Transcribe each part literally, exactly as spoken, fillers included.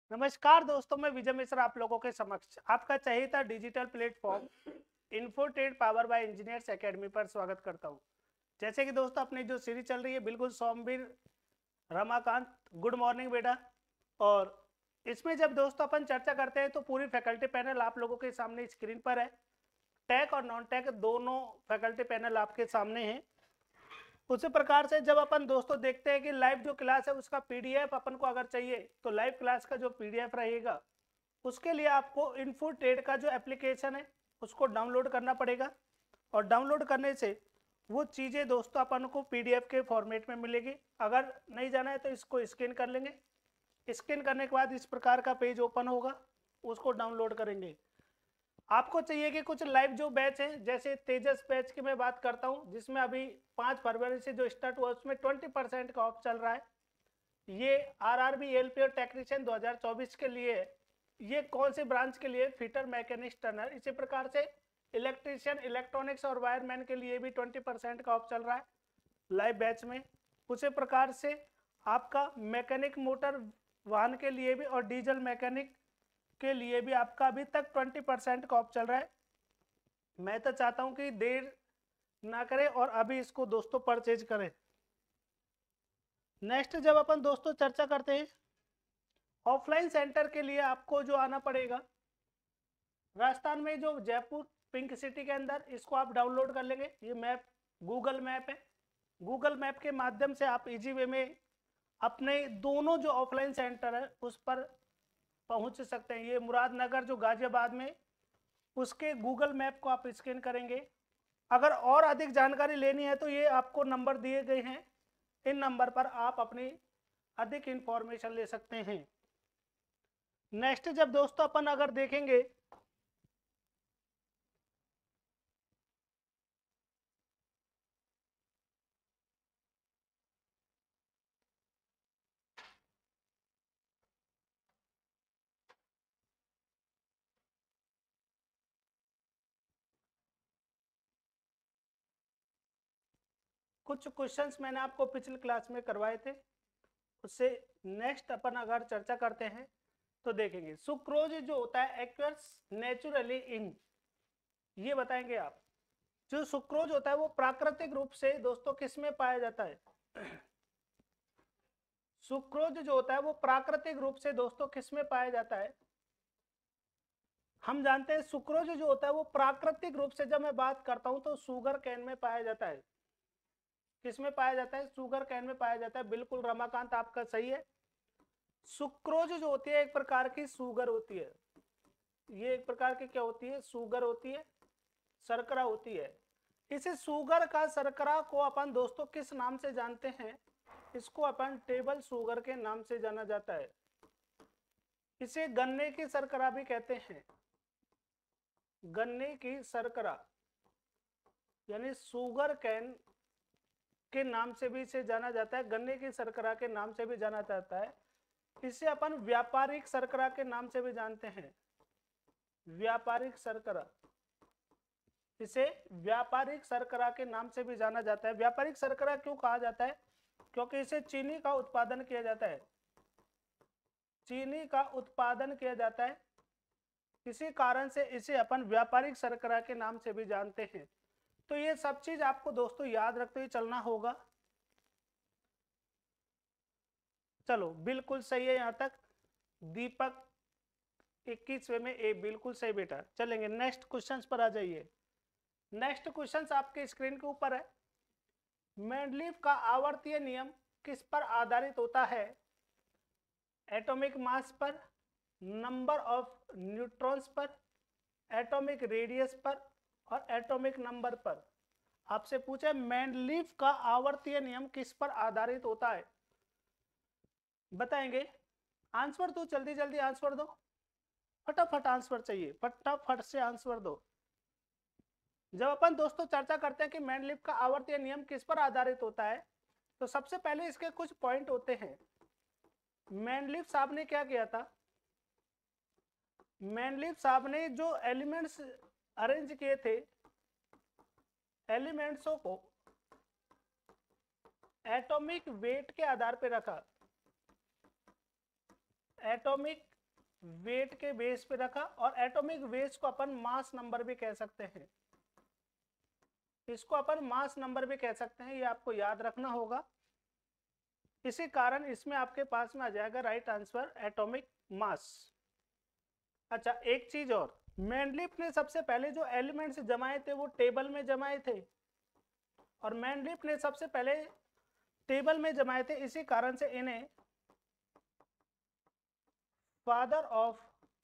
नमस्कार दोस्तों, मैं विजय मिश्रा आप लोगों के समक्ष आपका चहेता डिजिटल प्लेटफॉर्म इन्फोटेड पावर बाय इंजीनियर्स एकेडमी पर स्वागत करता हूं। जैसे कि दोस्तों अपनी जो सीरीज चल रही है बिल्कुल सौम्यवीर रमाकांत, गुड मॉर्निंग बेटा। और इसमें जब दोस्तों अपन चर्चा करते हैं तो पूरी फैकल्टी पैनल आप लोगों के सामने स्क्रीन पर है। टेक और नॉन टेक दोनों फैकल्टी पैनल आपके सामने हैं। उसी प्रकार से जब अपन दोस्तों देखते हैं कि लाइव जो क्लास है उसका पीडीएफ अपन को अगर चाहिए तो लाइव क्लास का जो पीडीएफ रहेगा उसके लिए आपको इन्फोटेड का जो एप्लीकेशन है उसको डाउनलोड करना पड़ेगा। और डाउनलोड करने से वो चीज़ें दोस्तों अपन को पीडीएफ के फॉर्मेट में मिलेगी। अगर नहीं जाना है तो इसको स्कैन कर लेंगे। स्कैन करने के बाद इस प्रकार का पेज ओपन होगा, उसको डाउनलोड करेंगे। आपको चाहिए कि कुछ लाइव जो बैच है, जैसे तेजस बैच की मैं बात करता हूं जिसमें अभी पाँच फरवरी से जो स्टार्ट हुआ उसमें ट्वेंटी परसेंट का ऑफ चल रहा है। ये आरआरबी एलपी और टेक्नीशियन दो हज़ार चौबीस के लिए है। ये कौन से ब्रांच के लिए? Fitter, machinist, turner. इसी प्रकार से इलेक्ट्रीशियन, इलेक्ट्रॉनिक्स और वायरमैन के लिए भी ट्वेंटी परसेंट का ऑफ चल रहा है लाइव बैच में। उसी प्रकार से आपका मैकेनिक मोटर वाहन के लिए भी और डीजल मैकेनिक के लिए भी आपका अभी तक ट्वेंटी परसेंट का ऑफ चल रहा है। मैं तो चाहता हूं कि देर ना करें और अभी इसको दोस्तों परचेज करें। नेक्स्ट जब अपन दोस्तों चर्चा करते हैं ऑफलाइन सेंटर के लिए, आपको जो आना पड़ेगा राजस्थान में जो जयपुर पिंक सिटी के अंदर, इसको आप डाउनलोड कर लेंगे। ये मैप गूगल मैप है। गूगल मैप के माध्यम से आप इजी वे में अपने दोनों जो ऑफलाइन सेंटर है उस पर पहुंच सकते हैं। ये मुरादनगर जो गाजियाबाद में, उसके गूगल मैप को आप स्कैन करेंगे। अगर और अधिक जानकारी लेनी है तो ये आपको नंबर दिए गए हैं, इन नंबर पर आप अपनी अधिक इंफॉर्मेशन ले सकते हैं। नेक्स्ट जब दोस्तों अपन अगर देखेंगे कुछ क्वेश्चंस मैंने आपको पिछली क्लास में करवाए थे, उससे नेक्स्ट अपन अगर चर्चा करते हैं तो देखेंगे सुक्रोज जो होता है एक्वर्स नेचुरली इन, ये बताएंगे आप। जो सुक्रोज होता है वो प्राकृतिक रूप से दोस्तों किस में पाया जाता है? सुक्रोज जो होता है वो प्राकृतिक रूप से दोस्तों किस में पाया जाता है? हम जानते हैं सुक्रोज जो होता है वो प्राकृतिक रूप से, जब मैं बात करता हूं तो शुगर कैन में पाया जाता है। किस में पाया जाता है? शुगर कैन में पाया जाता है। बिल्कुल रमाकांत आपका सही है। सुक्रोज जो होती है एक प्रकार की शुगर होती है। ये एक प्रकार की क्या होती है? शुगर होती है, शर्करा होती है। इसे शुगर का शर्करा को अपन दोस्तों किस नाम से जानते हैं? इसको अपन टेबल शुगर के नाम से जाना जाता है। इसे गन्ने की शर्करा भी कहते हैं। गन्ने की शर्करा यानी शुगर कैन के नाम से भी इसे जाना जाता है, गन्ने की शर्करा के नाम से भी जाना जाता है। इसे अपन व्यापारिक शर्करा के नाम से भी जानते हैं। व्यापारिक शर्करा, इसे व्यापारिक शर्करा के नाम से भी जाना जाता है। व्यापारिक शर्करा क्यों कहा जाता है? क्योंकि इसे चीनी का उत्पादन किया जाता है। चीनी का उत्पादन किया जाता है, इसी कारण से इसे अपन व्यापारिक शर्करा के नाम से भी जानते हैं। तो ये सब चीज आपको दोस्तों याद रखते हुए चलना होगा। चलो बिल्कुल सही है यहां तक। दीपक इक्कीसवें में ए, बिल्कुल सही बेटा। चलेंगे नेक्स्ट क्वेश्चंस पर आ जाइए। नेक्स्ट क्वेश्चंस आपके स्क्रीन के ऊपर है। मेंडलीफ का आवर्तीय नियम किस पर आधारित होता है? एटॉमिक मास पर, नंबर ऑफ न्यूट्रॉन्स पर, एटॉमिक रेडियस पर और एटॉमिक नंबर पर। आपसे पूछे मेंडलीफ का आवर्तीय नियम किस पर आधारित होता है, बताएंगे? आंसर दो, जल्दी जल्दी आंसर दो, फटाफट आंसर चाहिए, फटाफट से आंसर दो। जब अपन दोस्तों चर्चा करते हैं कि मेंडलीफ का आवर्तीय नियम किस पर आधारित होता है तो सबसे पहले इसके कुछ पॉइंट होते हैं। मेंडलीफ साहब ने क्या किया था? मेंडलीफ साहब ने जो एलिमेंट्स अरेंज किए थे, एलिमेंट्सों को एटॉमिक वेट के आधार पर रखा। एटॉमिक वेट के बेस पे रखा, और एटॉमिक वेट को अपन मास नंबर भी कह सकते हैं, इसको अपन मास नंबर भी कह सकते हैं, ये आपको याद रखना होगा। इसी कारण इसमें आपके पास में आ जाएगा राइट आंसर एटॉमिक मास। अच्छा, एक चीज और, मेंडलीफ ने सबसे पहले जो एलिमेंट्स जमाए थे वो टेबल में जमाए थे, और मेंडलीफ ने सबसे पहले टेबल में जमाए थे, इसी कारण से इन्हें फादर ऑफ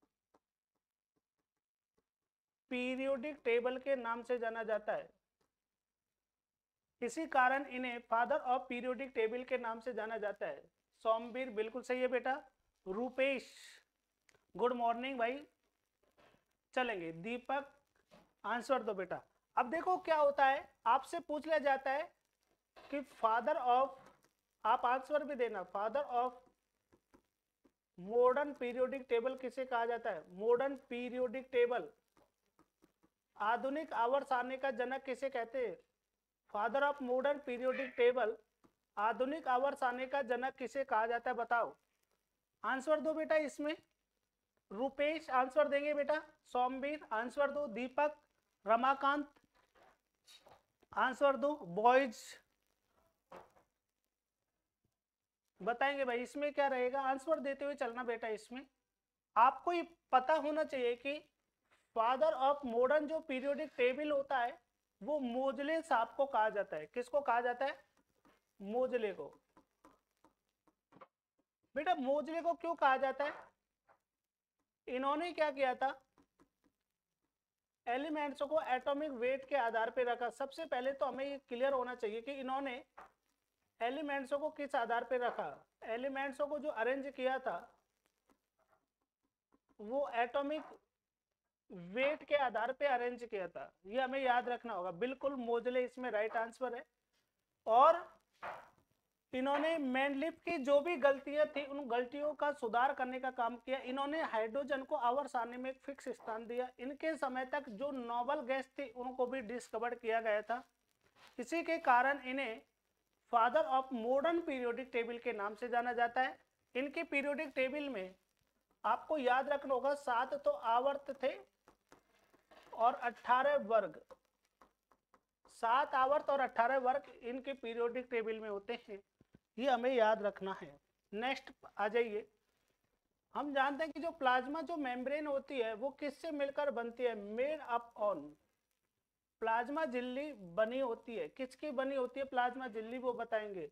पीरियोडिक टेबल के नाम से जाना जाता है। इसी कारण इन्हें फादर ऑफ पीरियोडिक टेबल के नाम से जाना जाता है। सोमवीर बिल्कुल सही है बेटा। रूपेश गुड मॉर्निंग भाई। चलेंगे, दीपक आंसर दो बेटा। अब देखो क्या होता है, आपसे पूछ लिया जाता है कि फादर ऑफ, आप आंसर भी देना, father of modern periodic table किसे कहा जाता है? मॉडर्न पीरियोडिक टेबल, आधुनिक आवर्त सारणी का जनक किसे कहते हैं? Father of modern periodic table, आधुनिक आवर्त सारणी का जनक किसे कहा जाता है? बताओ, आंसर दो बेटा इसमें। रूपेश आंसर देंगे बेटा, सोमवीर आंसर दो, दीपक, रमाकांत आंसर दो, बॉयज बताएंगे भाई इसमें क्या रहेगा। आंसर देते हुए चलना बेटा। इसमें आपको ये पता होना चाहिए कि फादर ऑफ मॉडर्न जो पीरियोडिक टेबल होता है वो मोजले साहब को कहा जाता है। किसको कहा जाता है? मोजले को। बेटा मोजले को क्यों कहा जाता है? इन्होंने क्या किया था, एलिमेंट्स को एटॉमिक वेट के आधार पर रखा। सबसे पहले तो हमें ये क्लियर होना चाहिए कि इन्होंने एलिमेंट्सों को किस आधार पर रखा। एलिमेंट्सों को जो अरेंज किया था वो एटॉमिक वेट के आधार पे अरेंज किया था, ये हमें याद रखना होगा। बिल्कुल मोजले इसमें राइट आंसर है। और इन्होंने मेंडलीफ की जो भी गलतियां थी उन गलतियों का सुधार करने का काम किया। इन्होंने हाइड्रोजन को आवर्त सारणी में एक फिक्स स्थान दिया। इनके समय तक जो नोबल गैस थी उनको भी डिस्कवर किया गया था। इसी के कारण इन्हें father of modern periodic table के नाम से जाना जाता है। इनके पीरियोडिक टेबल में आपको याद रखना होगा सात तो आवर्त थे और अठारह वर्ग, सात आवर्त और अठारह वर्ग इनके पीरियोडिक टेबल में होते हैं, ये हमें याद रखना है। नेक्स्ट आ जाइए। हम जानते हैं कि जो प्लाज्मा जो मेम्ब्रेन होती है वो किससे मिलकर बनती है? मेड अप ऑन, प्लाज्मा झिल्ली बनी होती है। किसकी बनी होती है प्लाज्मा झिल्ली, वो बताएंगे।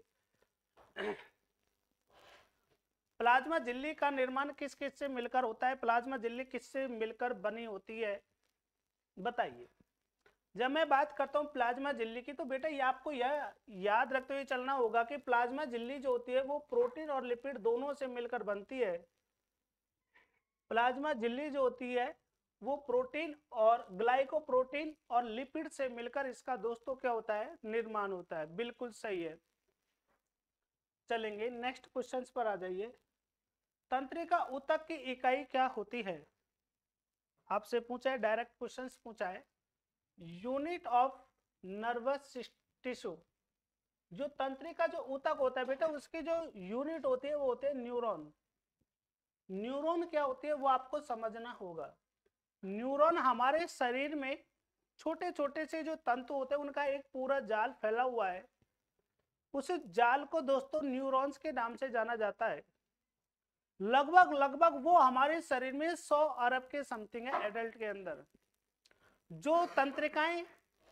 प्लाज्मा झिल्ली का निर्माण किस किस से मिलकर होता है? प्लाज्मा झिल्ली किससे मिलकर बनी होती है बताइए। जब मैं बात करता हूँ प्लाज्मा झिल्ली की तो बेटा ये आपको यह याद रखते हुए चलना होगा कि प्लाज्मा झिल्ली जो होती है वो प्रोटीन और लिपिड दोनों से मिलकर बनती है। प्लाज्मा झिल्ली जो होती है वो प्रोटीन और ग्लाइकोप्रोटीन और लिपिड से मिलकर इसका दोस्तों क्या होता है? निर्माण होता है। बिल्कुल सही है। चलेंगे नेक्स्ट क्वेश्चंस पर आ जाइए। तंत्रिका ऊतक की इकाई क्या होती है? आपसे पूछा है, डायरेक्ट क्वेश्चंस पूछा है। यूनिट ऑफ नर्वस टिश्यू, जो तंत्रिका जो ऊतक होता है बेटा उसकी जो यूनिट होती है वो होते हैं न्यूरॉन। न्यूरॉन क्या होती है वो आपको समझना होगा। न्यूरॉन हमारे शरीर में छोटे छोटे से जो तंतु होते हैं उनका एक पूरा जाल फैला हुआ है। उस जाल को दोस्तों न्यूरॉन्स के नाम से जाना जाता है। लगभग लगभग वो हमारे शरीर में सौ अरब के समथिंग है एडल्ट के अंदर। जो तंत्रिकाएं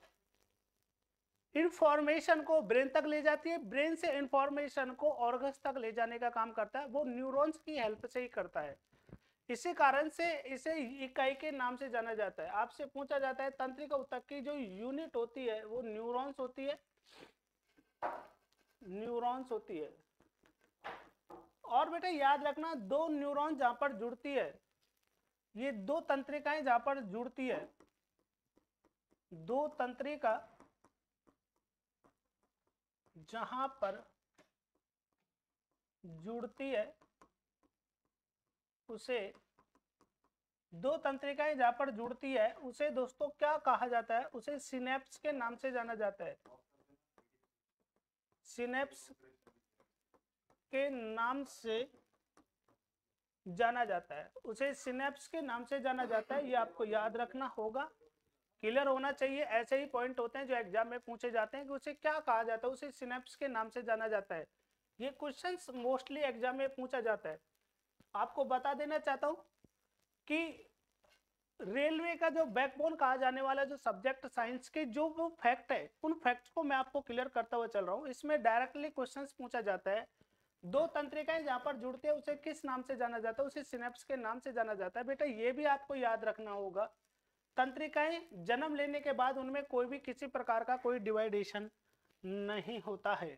इंफॉर्मेशन को ब्रेन तक ले जाती है, ब्रेन से इंफॉर्मेशन को ऑर्गन्स तक ले जाने का काम करता है, वो न्यूरॉन्स की हेल्प से ही करता है। इसी कारण से इसे इकाई के नाम से जाना जाता है। आपसे पूछा जाता है तंत्रिका ऊतक की जो यूनिट होती है वो न्यूरॉन्स होती है, न्यूरॉन्स होती है। और बेटा याद रखना दो न्यूरॉन जहां पर जुड़ती है, ये दो तंत्रिकाएं जहां पर जुड़ती है, दो तंत्रिका जहां पर जुड़ती है उसे, दो तंत्रिकाएं जहां पर जुड़ती है उसे दोस्तों क्या कहा जाता है? उसे सिनेप्स के नाम से जाना जाता है। सिनेप्स के नाम से जाना जाता है, उसे सिनेप्स के नाम से जाना जाता है। ये आपको याद रखना होगा, क्लियर होना चाहिए। ऐसे ही पॉइंट होते हैं जो एग्जाम में पूछे जाते हैं कि उसे क्या कहा जाता है, उसे सिनेप्स के नाम से जाना जाता है। ये क्वेश्चंस मोस्टली एग्जाम में पूछा जाता है। आपको बता देना चाहता हूं कि रेलवे का जो बैकबोन कहा जाने वाला जो सब्जेक्ट साइंस के जो वो फैक्ट है, उन फैक्ट्स को मैं आपको क्लियर करता हुआ चल रहा हूँ। इसमें डायरेक्टली क्वेश्चंस पूछा जाता है, दो तंत्रिकाएं जहां पर जुड़ते हैं उसे किस नाम से जाना जाता है, उसे सिनेप्स के नाम से जाना जाता है। बेटा ये भी आपको याद रखना होगा, तंत्रिकाएं जन्म लेने के बाद उनमें कोई भी किसी प्रकार का कोई डिवाइडेशन नहीं होता है।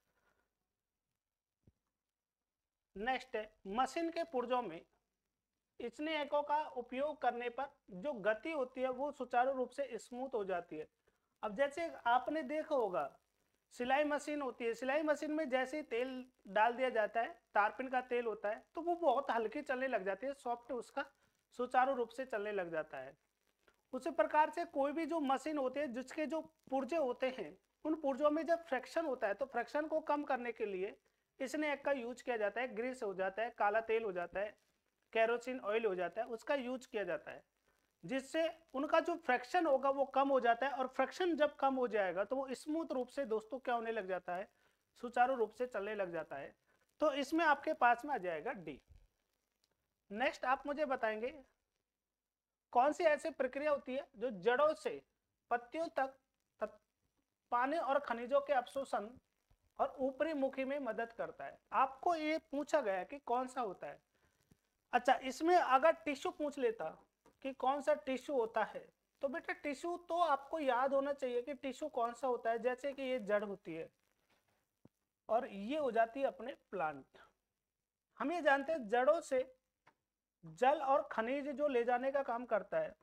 नेक्स्ट है, मशीन के पुर्जों में स्नेहकों का उपयोग करने पर जो गति होती है वो सुचारू रूप से स्मूथ हो जाती है। अब जैसे आपने देखा होगा, सिलाई मशीन होती है, सिलाई मशीन में जैसे तेल डाल दिया जाता है, तारपीन का तेल होता है, तो वो बहुत हल्की चलने लग जाती है, सॉफ्ट उसका सुचारू रूप से चलने लग जाता है। उसी प्रकार से कोई भी जो मशीन होती है जिसके जो पुर्जे होते हैं, उन पुर्जों में जब फ्रिक्शन होता है तो फ्रिक्शन को कम करने के लिए इसने एक का यूज किया जाता है, ग्रीस हो जाता है, काला तेल हो जाता है, केरोसिन ऑयल हो जाता है, उसका यूज किया जाता है, जिससे उनका जो फ्रैक्शन होगा वो कम हो जाता है। और फ्रैक्शन जब कम हो जाएगा तो वो स्मूथ रूप से दोस्तों क्या होने लग जाता है, सुचारू रूप से चलने लग जाता है। तो इसमें आपके पास में आ जाएगा डी। नेक्स्ट आप मुझे बताएंगे कौन सी ऐसी प्रक्रिया होती है जो जड़ों से पत्तियों तक पानी और खनिजों के अवशोषण और ऊपरी मुखी में मदद करता है। आपको ये पूछा गया कि कौन सा होता है। अच्छा, इसमें अगर टिश्यू पूछ लेता कि कौन सा टिश्यू होता है, तो बेटा टिश्यू तो आपको याद होना चाहिए कि टिश्यू कौन सा होता है। जैसे कि ये जड़ होती है और ये हो जाती है अपने प्लांट। हम ये जानते हैं जड़ों से जल और खनिज जो ले जाने का काम करता है,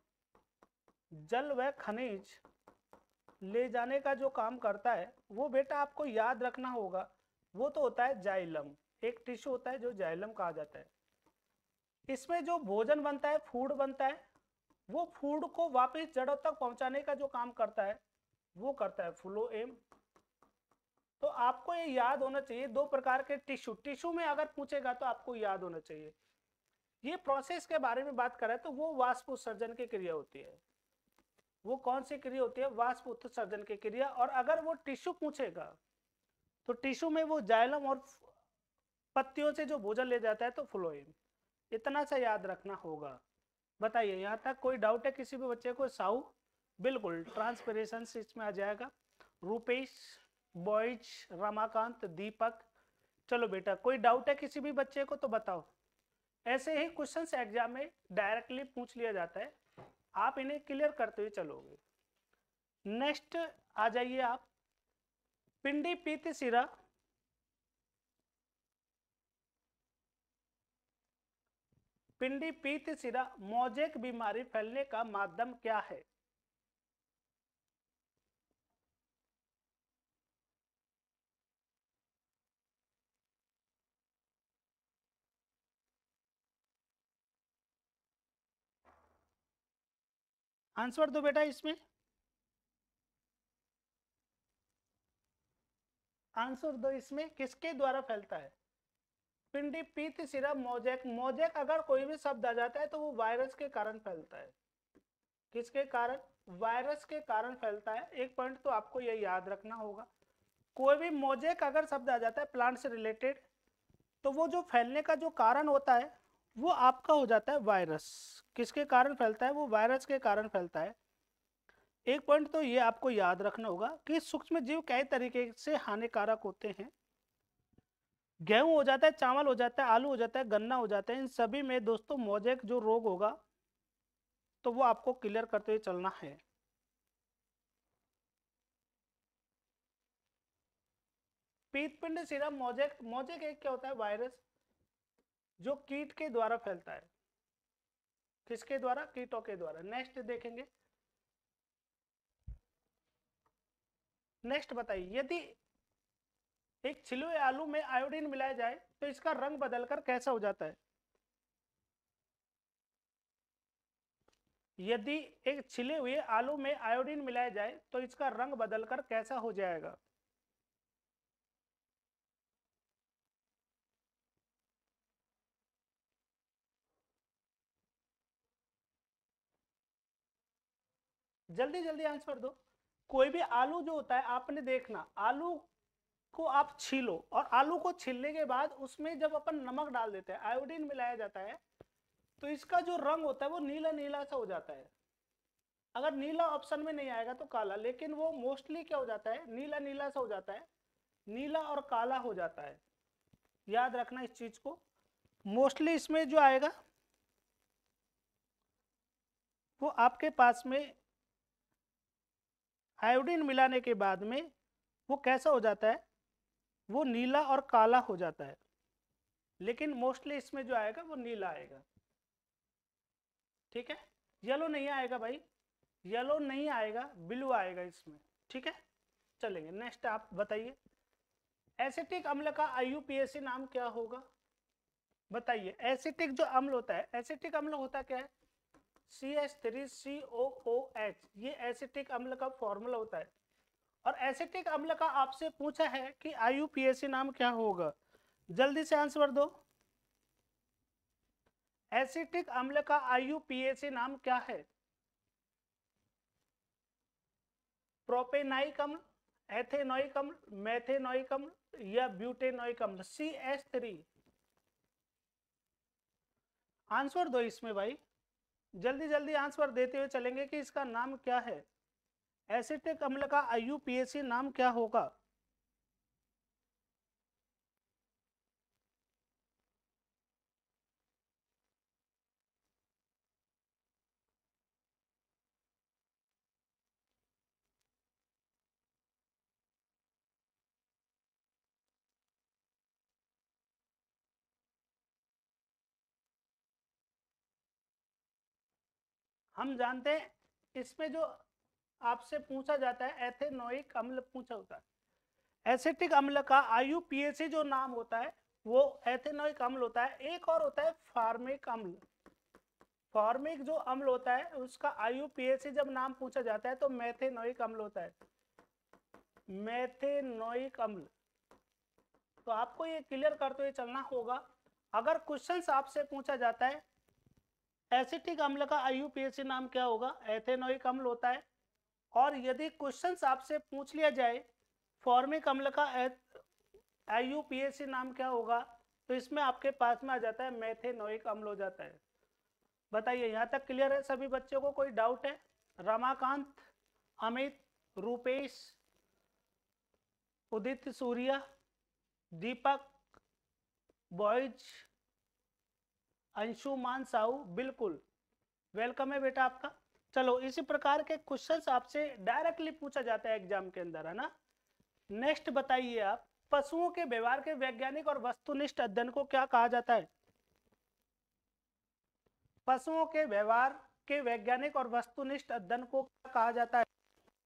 जल व खनिज ले जाने का जो काम करता है वो बेटा आपको याद रखना होगा, वो तो होता है जाइलम। एक टिश्यू होता है जो जाइलम कहा जाता है। इसमें जो भोजन बनता है, फूड बनता है, वो फूड को वापस जड़ों तक पहुंचाने का जो काम करता है वो करता है फ्लोएम। तो आपको ये याद होना चाहिए, दो प्रकार के टिश्यू, टिश्यू में अगर पूछेगा तो आपको याद होना चाहिए। ये प्रोसेस के बारे में बात करें तो वो वाष्प उत्सर्जन की क्रिया होती है। वो कौन सी क्रिया होती है? वाष्प उत्सर्जन की क्रिया। और अगर वो टिश्यू पूछेगा तो टिश्यू में वो जाइलम और पत्तियों से जो भोजन ले जाता है तो फ्लोएम। इतना सा याद रखना होगा। बताइए यहाँ तक कोई डाउट है किसी भी बच्चे को? साहू बिल्कुल ट्रांसपिरेशन इसमें आ जाएगा। रूपेश, बॉयज, रमाकांत, दीपक, चलो बेटा कोई डाउट है किसी भी बच्चे को तो बताओ। ऐसे ही क्वेश्चंस एग्जाम में डायरेक्टली पूछ लिया जाता है, आप इन्हें क्लियर करते हुए चलोगे। नेक्स्ट आ जाइए आप, पिंडी पीत सिरा, पिंडी पीत सिरा मोजेक बीमारी फैलने का माध्यम क्या है? आंसर दो बेटा इसमें, आंसर दो इसमें, किसके द्वारा फैलता है? पिंडी पीत सिरा मोजेक। मोजेक अगर कोई भी शब्द आ जाता है तो वो वायरस के कारण फैलता है। किसके कारण? वायरस के कारण फैलता है। एक पॉइंट तो आपको ये याद रखना होगा, कोई भी मोजेक अगर शब्द आ जाता है प्लांट से रिलेटेड तो वो जो फैलने का जो कारण होता है वो आपका हो जाता है वायरस। किसके कारण फैलता है? वो वायरस के कारण फैलता है। एक पॉइंट तो ये आपको याद रखना होगा कि सूक्ष्म जीव कई तरीके से हानिकारक होते हैं। गेहूं हो जाता है, चावल हो जाता है, आलू हो जाता है, गन्ना हो जाता है, इन सभी में दोस्तों मोजेक जो रोग होगा तो वो आपको क्लियर करते हुए चलना है। पीतपिंड सिरा मोजेक, मोजेक एक क्या होता है? वायरस जो कीट के द्वारा फैलता है। किसके द्वारा? कीटों के द्वारा। नेक्स्ट देखेंगे, नेक्स्ट बताइए, यदि एक छिले हुए आलू में आयोडीन मिलाया जाए तो इसका रंग बदलकर कैसा हो जाता है? यदि एक छिले हुए आलू में आयोडीन मिलाया जाए तो इसका रंग बदलकर कैसा हो जाएगा? जल्दी जल्दी आंसर दो। कोई भी आलू जो होता है आपने देखना, आलू को आप छीलो और आलू को छीलने के बाद उसमें जब अपन नमक डाल देते हैं, आयोडीन मिलाया जाता है, तो इसका जो रंग होता है वो नीला नीला सा हो जाता है। अगर नीला ऑप्शन में नहीं आएगा तो काला, लेकिन वो मोस्टली क्या हो जाता है, नीला नीला सा हो जाता है, नीला और काला हो जाता है। याद रखना इस चीज को। मोस्टली इसमें जो आएगा वो आपके पास में आयोडीन मिलाने के बाद में वो कैसा हो जाता है, वो नीला और काला हो जाता है। लेकिन मोस्टली इसमें जो आएगा वो नीला आएगा। ठीक है, येलो नहीं आएगा भाई, येलो नहीं आएगा, ब्लू आएगा इसमें। ठीक है, चलेंगे नेक्स्ट। आप बताइए एसिटिक अम्ल का आई यू पी ए सी नाम क्या होगा? बताइए। एसिटिक जो अम्ल होता है, एसिटिक अम्ल होता क्या है, C H three C O O H, ये एसिटिक अम्ल का फॉर्मूला होता है। और एसिटिक अम्ल का आपसे पूछा है कि आई यू पी ए सी नाम क्या होगा, जल्दी से आंसर दो। एसिटिक अम्ल का आई यू पी ए सी नाम क्या है? प्रोपेनाइक अम्ल, एथेनोइक अम्ल, मेथेनोइक अम्ल या ब्यूटेनोइक अम्ल? सी एच थ्री। आंसर दो इसमें भाई, जल्दी जल्दी आंसर देते हुए चलेंगे कि इसका नाम क्या है। एसिटिक अम्ल का आई यू पी ए सी नाम क्या होगा? हम जानते हैं इसमें जो आपसे पूछा जाता है एथेनोइक अम्ल पूछा होता है। एसिटिक अम्ल का आई यू पी ए सी जो नाम होता है वो एथेनोइक अम्ल होता है। एक और होता है फार्मिक अम्ल। फार्मिक जो अम्ल होता है उसका आई यू पी ए सी जब नाम पूछा जाता है तो मेथेनोइक अम्ल होता है, मेथेनोइक अम्ल। तो आपको ये क्लियर करते हुए चलना होगा। अगर क्वेश्चंस आपसे पूछा जाता है एसिटिक अम्ल का आई यू पी ए सी नाम क्या होगा, एथेनोइक अम्ल होता है। और यदि क्वेश्चंस आपसे पूछ लिया जाए फॉर्मिक अम्ल का आई यू पी ए सी नाम क्या होगा, तो इसमें आपके पास में आ जाता है मेथेनोइक अम्ल हो जाता है। बताइए यहाँ तक क्लियर है सभी बच्चों को, कोई डाउट है? रमाकांत, अमित, रूपेश, उदित सूर्या, दीपक, बॉयज, अंशुमान साहू, बिल्कुल वेलकम है बेटा आपका। चलो इसी प्रकार के क्वेश्चंस आपसे डायरेक्टली पूछा जाता है एग्जाम के अंदर, है ना। नेक्स्ट बताइए आप, पशुओं के व्यवहार के वैज्ञानिक और वस्तुनिष्ठ अध्ययन को क्या कहा जाता है? पशुओं के व्यवहार के वैज्ञानिक और वस्तुनिष्ठ अध्ययन को क्या कहा जाता है?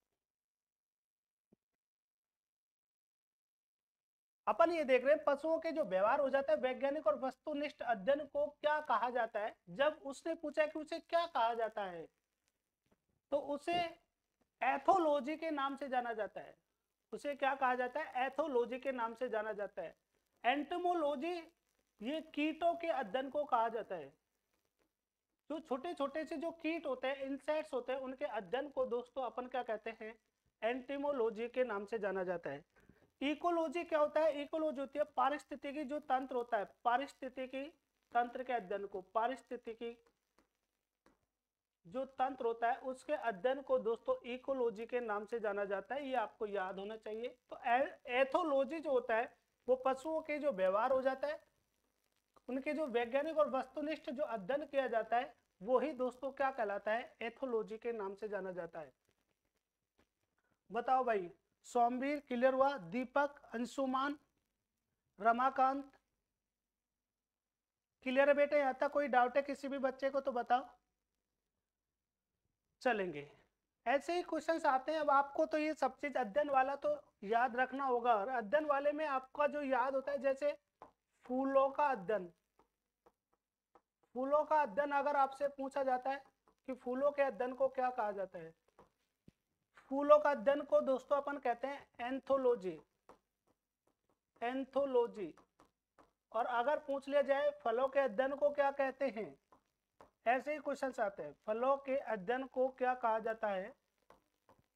अपन ये देख रहे हैं पशुओं के जो व्यवहार हो जाता है वैज्ञानिक और वस्तुनिष्ठ अध्ययन को क्या कहा जाता है। जब उसने पूछा कि उसे क्या कहा जाता है तो उसे एथोलॉजी के नाम से जाना जाता है। उसे क्या कहा जाता है? एथोलॉजी के नाम से जाना जाता है। एंटोमोलॉजी ये कीटों के अध्ययन को कहा जाता है। जो छोटे छोटे से जो कीट होते हैं, इंसेक्ट्स होते हैं, उनके अध्ययन को दोस्तों अपन क्या कहते हैं? एंटोमोलॉजी के नाम से जाना जाता है। इकोलॉजी क्या होता है? इकोलॉजी होती है पारिस्थितिकी जो तंत्र होता है, पारिस्थितिकी तंत्र के अध्ययन को, पारिस्थितिकी जो तंत्र होता है उसके अध्ययन को दोस्तों इकोलॉजी के नाम से जाना जाता है। ये आपको याद होना चाहिए। तो एथोलॉजी जो होता है वो पशुओं के जो व्यवहार हो जाता है, उनके जो वैज्ञानिक और वस्तुनिष्ठ जो अध्ययन किया जाता है वो ही दोस्तों क्या कहलाता है? एथोलॉजी के नाम से जाना जाता है। बताओ भाई, सोमवीर क्लियर हुआ? दीपक, अंशुमान, रमाकांत क्लियर है बेटे? यहाँ तक कोई डाउट है किसी भी बच्चे को तो बताओ। चलेंगे, ऐसे ही क्वेश्चंस आते हैं। अब आपको तो ये सब चीज अध्ययन वाला तो याद रखना होगा। और अध्ययन वाले में आपका जो याद होता है, जैसे फूलों का अध्ययन, फूलों का अध्ययन अगर आपसे पूछा जाता है कि फूलों के अध्ययन को क्या कहा जाता है, फूलों का अध्ययन को दोस्तों अपन कहते हैं एंथोलॉजी, एंथोलॉजी। और अगर पूछ लिया जाए फलों के अध्ययन को क्या कहते हैं, ऐसे ही क्वेश्चन आते हैं। फलों के अध्ययन को क्या कहा जाता है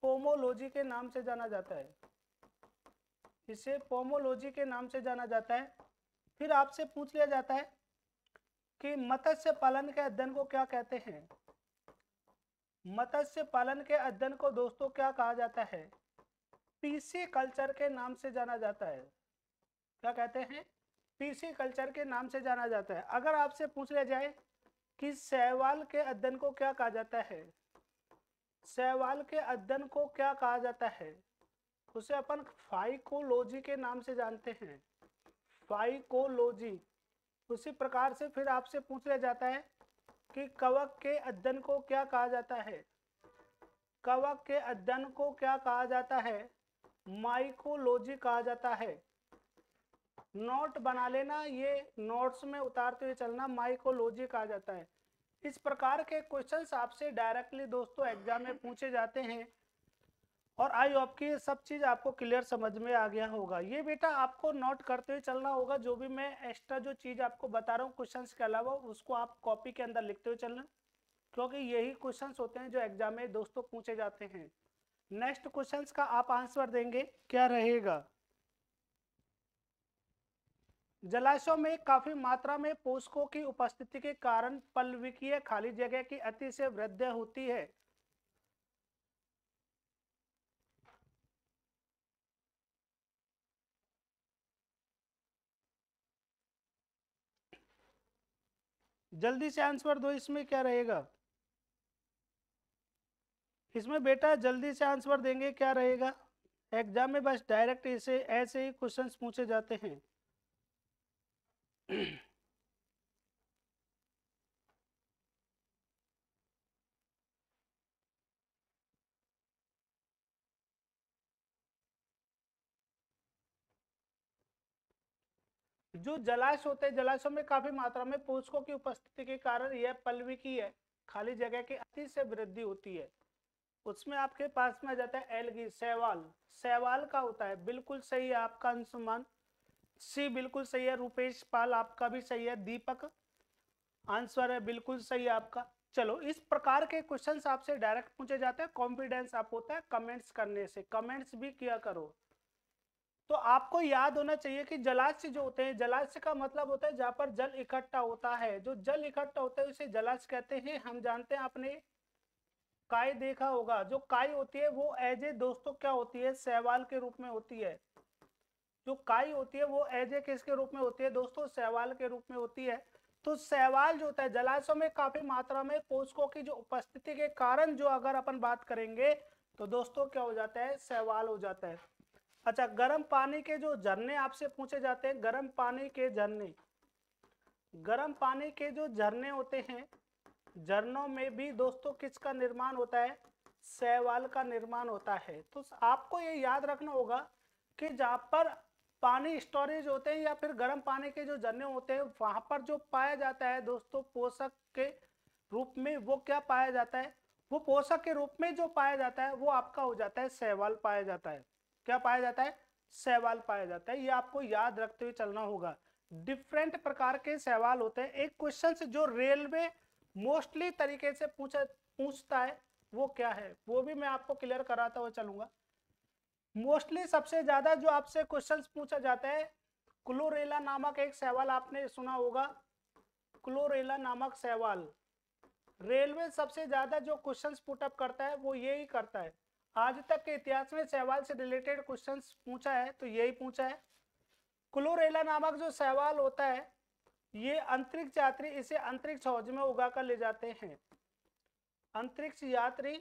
पोमोलॉजी के नाम से जाना जाता है, इसे पोमोलॉजी के नाम से जाना जाता है। फिर आपसे पूछ लिया जाता है कि मत्स्य पालन के अध्ययन को क्या कहते हैं। मत्स्य पालन के अध्ययन को दोस्तों क्या कहा जाता है? पीसी कल्चर के नाम से जाना जाता है। क्या कहते हैं? पीसी कल्चर के नाम से जाना जाता है। अगर आपसे पूछ लिया जाए कि शैवाल के अध्ययन को क्या कहा जाता है, शैवाल के अध्ययन को क्या कहा जाता है, उसे अपन फाइकोलॉजी के नाम से जानते हैं, फाइकोलॉजी। उसी प्रकार से फिर आपसे पूछ लिया जाता है कि कवक के अध्ययन को क्या कहा जाता है, कवक के अध्ययन को क्या कहा जाता है? माइकोलॉजी कहा जाता है। नोट बना लेना, ये नोट्स में उतारते हुए चलना, माइकोलॉजी कहा जाता है। इस प्रकार के क्वेश्चंस आपसे डायरेक्टली दोस्तों एग्जाम में पूछे जाते हैं और आई होप कि सब चीज आपको क्लियर समझ में आ गया होगा। ये बेटा आपको नोट करते हुए चलना होगा, जो भी मैं एक्स्ट्रा जो चीज आपको बता रहा हूँ क्वेश्चंस के अलावा, उसको आप कॉपी के अंदर लिखते हुए चलना, क्योंकि यही क्वेश्चंस होते हैं जो एग्जाम में दोस्तों पूछे जाते हैं। नेक्स्ट क्वेश्चंस का आप आंसर देंगे, क्या रहेगा? जलाशयों में काफी मात्रा में पोषकों की उपस्थिति के कारण पलविकीय खाली जगह की अति से वृद्धि होती है। जल्दी से आंसर दो, इसमें क्या रहेगा? इसमें बेटा जल्दी से आंसर देंगे, क्या रहेगा? एग्जाम में बस डायरेक्ट इसे ऐसे ही क्वेश्चंस पूछे जाते हैं। जो जलाशय होते हैं, जलाशयों में काफी मात्रा में पोषकों की उपस्थिति के कारण यह पलविकी है, खाली जगह की अति से वृद्धि होती है। उसमें आपके पास में आ जाता है एल्गी, शैवाल, शैवाल का होता है। बिल्कुल सही है आपका अंशुमान, सी बिल्कुल सही है। रूपेश पाल आपका भी सही है। दीपक आंसर है बिल्कुल सही आपका। चलो, इस प्रकार के क्वेश्चंस आपसे डायरेक्ट पूछे जाते हैं। कॉन्फिडेंस आप होता है कमेंट्स करने से, कमेंट्स भी किया करो। तो आपको याद होना चाहिए कि जलाशय जो होते हैं, जलाशय का मतलब होता है जहां पर जल इकट्ठा होता है। जो जल इकट्ठा होता है उसे जलाशय कहते हैं। हम जानते हैं, आपने काई देखा होगा, जो काई होती है वो एज ए दोस्तों क्या होती है? शैवाल के रूप में होती है। जो काई होती है वो एज ए किसके रूप में होती है दोस्तों? शैवाल के रूप में होती है। तो शैवाल जो होता है, जलाशयों में काफी मात्रा में पोषकों की जो उपस्थिति के कारण जो अगर अपन बात करेंगे तो दोस्तों क्या हो जाता है? शैवाल हो जाता है। अच्छा, गर्म पानी के जो झरने आपसे पूछे जाते हैं, गर्म पानी के झरने, गर्म पानी के जो झरने होते हैं, झरनों में भी दोस्तों किसका निर्माण होता है? शैवाल का निर्माण होता है। तो आपको ये याद रखना होगा कि जहां पर पानी स्टोरेज होते हैं या फिर गर्म पानी के जो झरने होते हैं, वहां पर जो पाया जाता है दोस्तों पोषक के रूप में, वो क्या पाया जाता है? वो पोषक के रूप में जो पाया जाता है वो आपका हो जाता है शैवाल पाया जाता है। क्या पाया जाता है? शैवाल पाया जाता है। ये आपको याद रखते हुए चलना होगा। डिफरेंट प्रकार के शैवाल होते हैं। एक क्वेश्चन जो रेलवे मोस्टली तरीके से पूछा पूछता है वो क्या है, वो भी मैं आपको क्लियर कराता हुआ चलूंगा। मोस्टली सबसे ज्यादा जो आपसे क्वेश्चंस पूछा जाता है, क्लोरेला नामक एक शैवाल आपने सुना होगा, क्लोरेला नामक शैवाल। रेलवे सबसे ज्यादा जो क्वेश्चंस पुटअप करता है वो यही करता है। आज तक के इतिहास में शैवाल से रिलेटेड क्वेश्चंस पूछा है तो यही पूछा है। क्लोरेला नामक जो शैवाल होता है, ये अंतरिक्ष यात्री इसे अंतरिक्ष हौज में उगा कर ले जाते हैं। अंतरिक्ष यात्री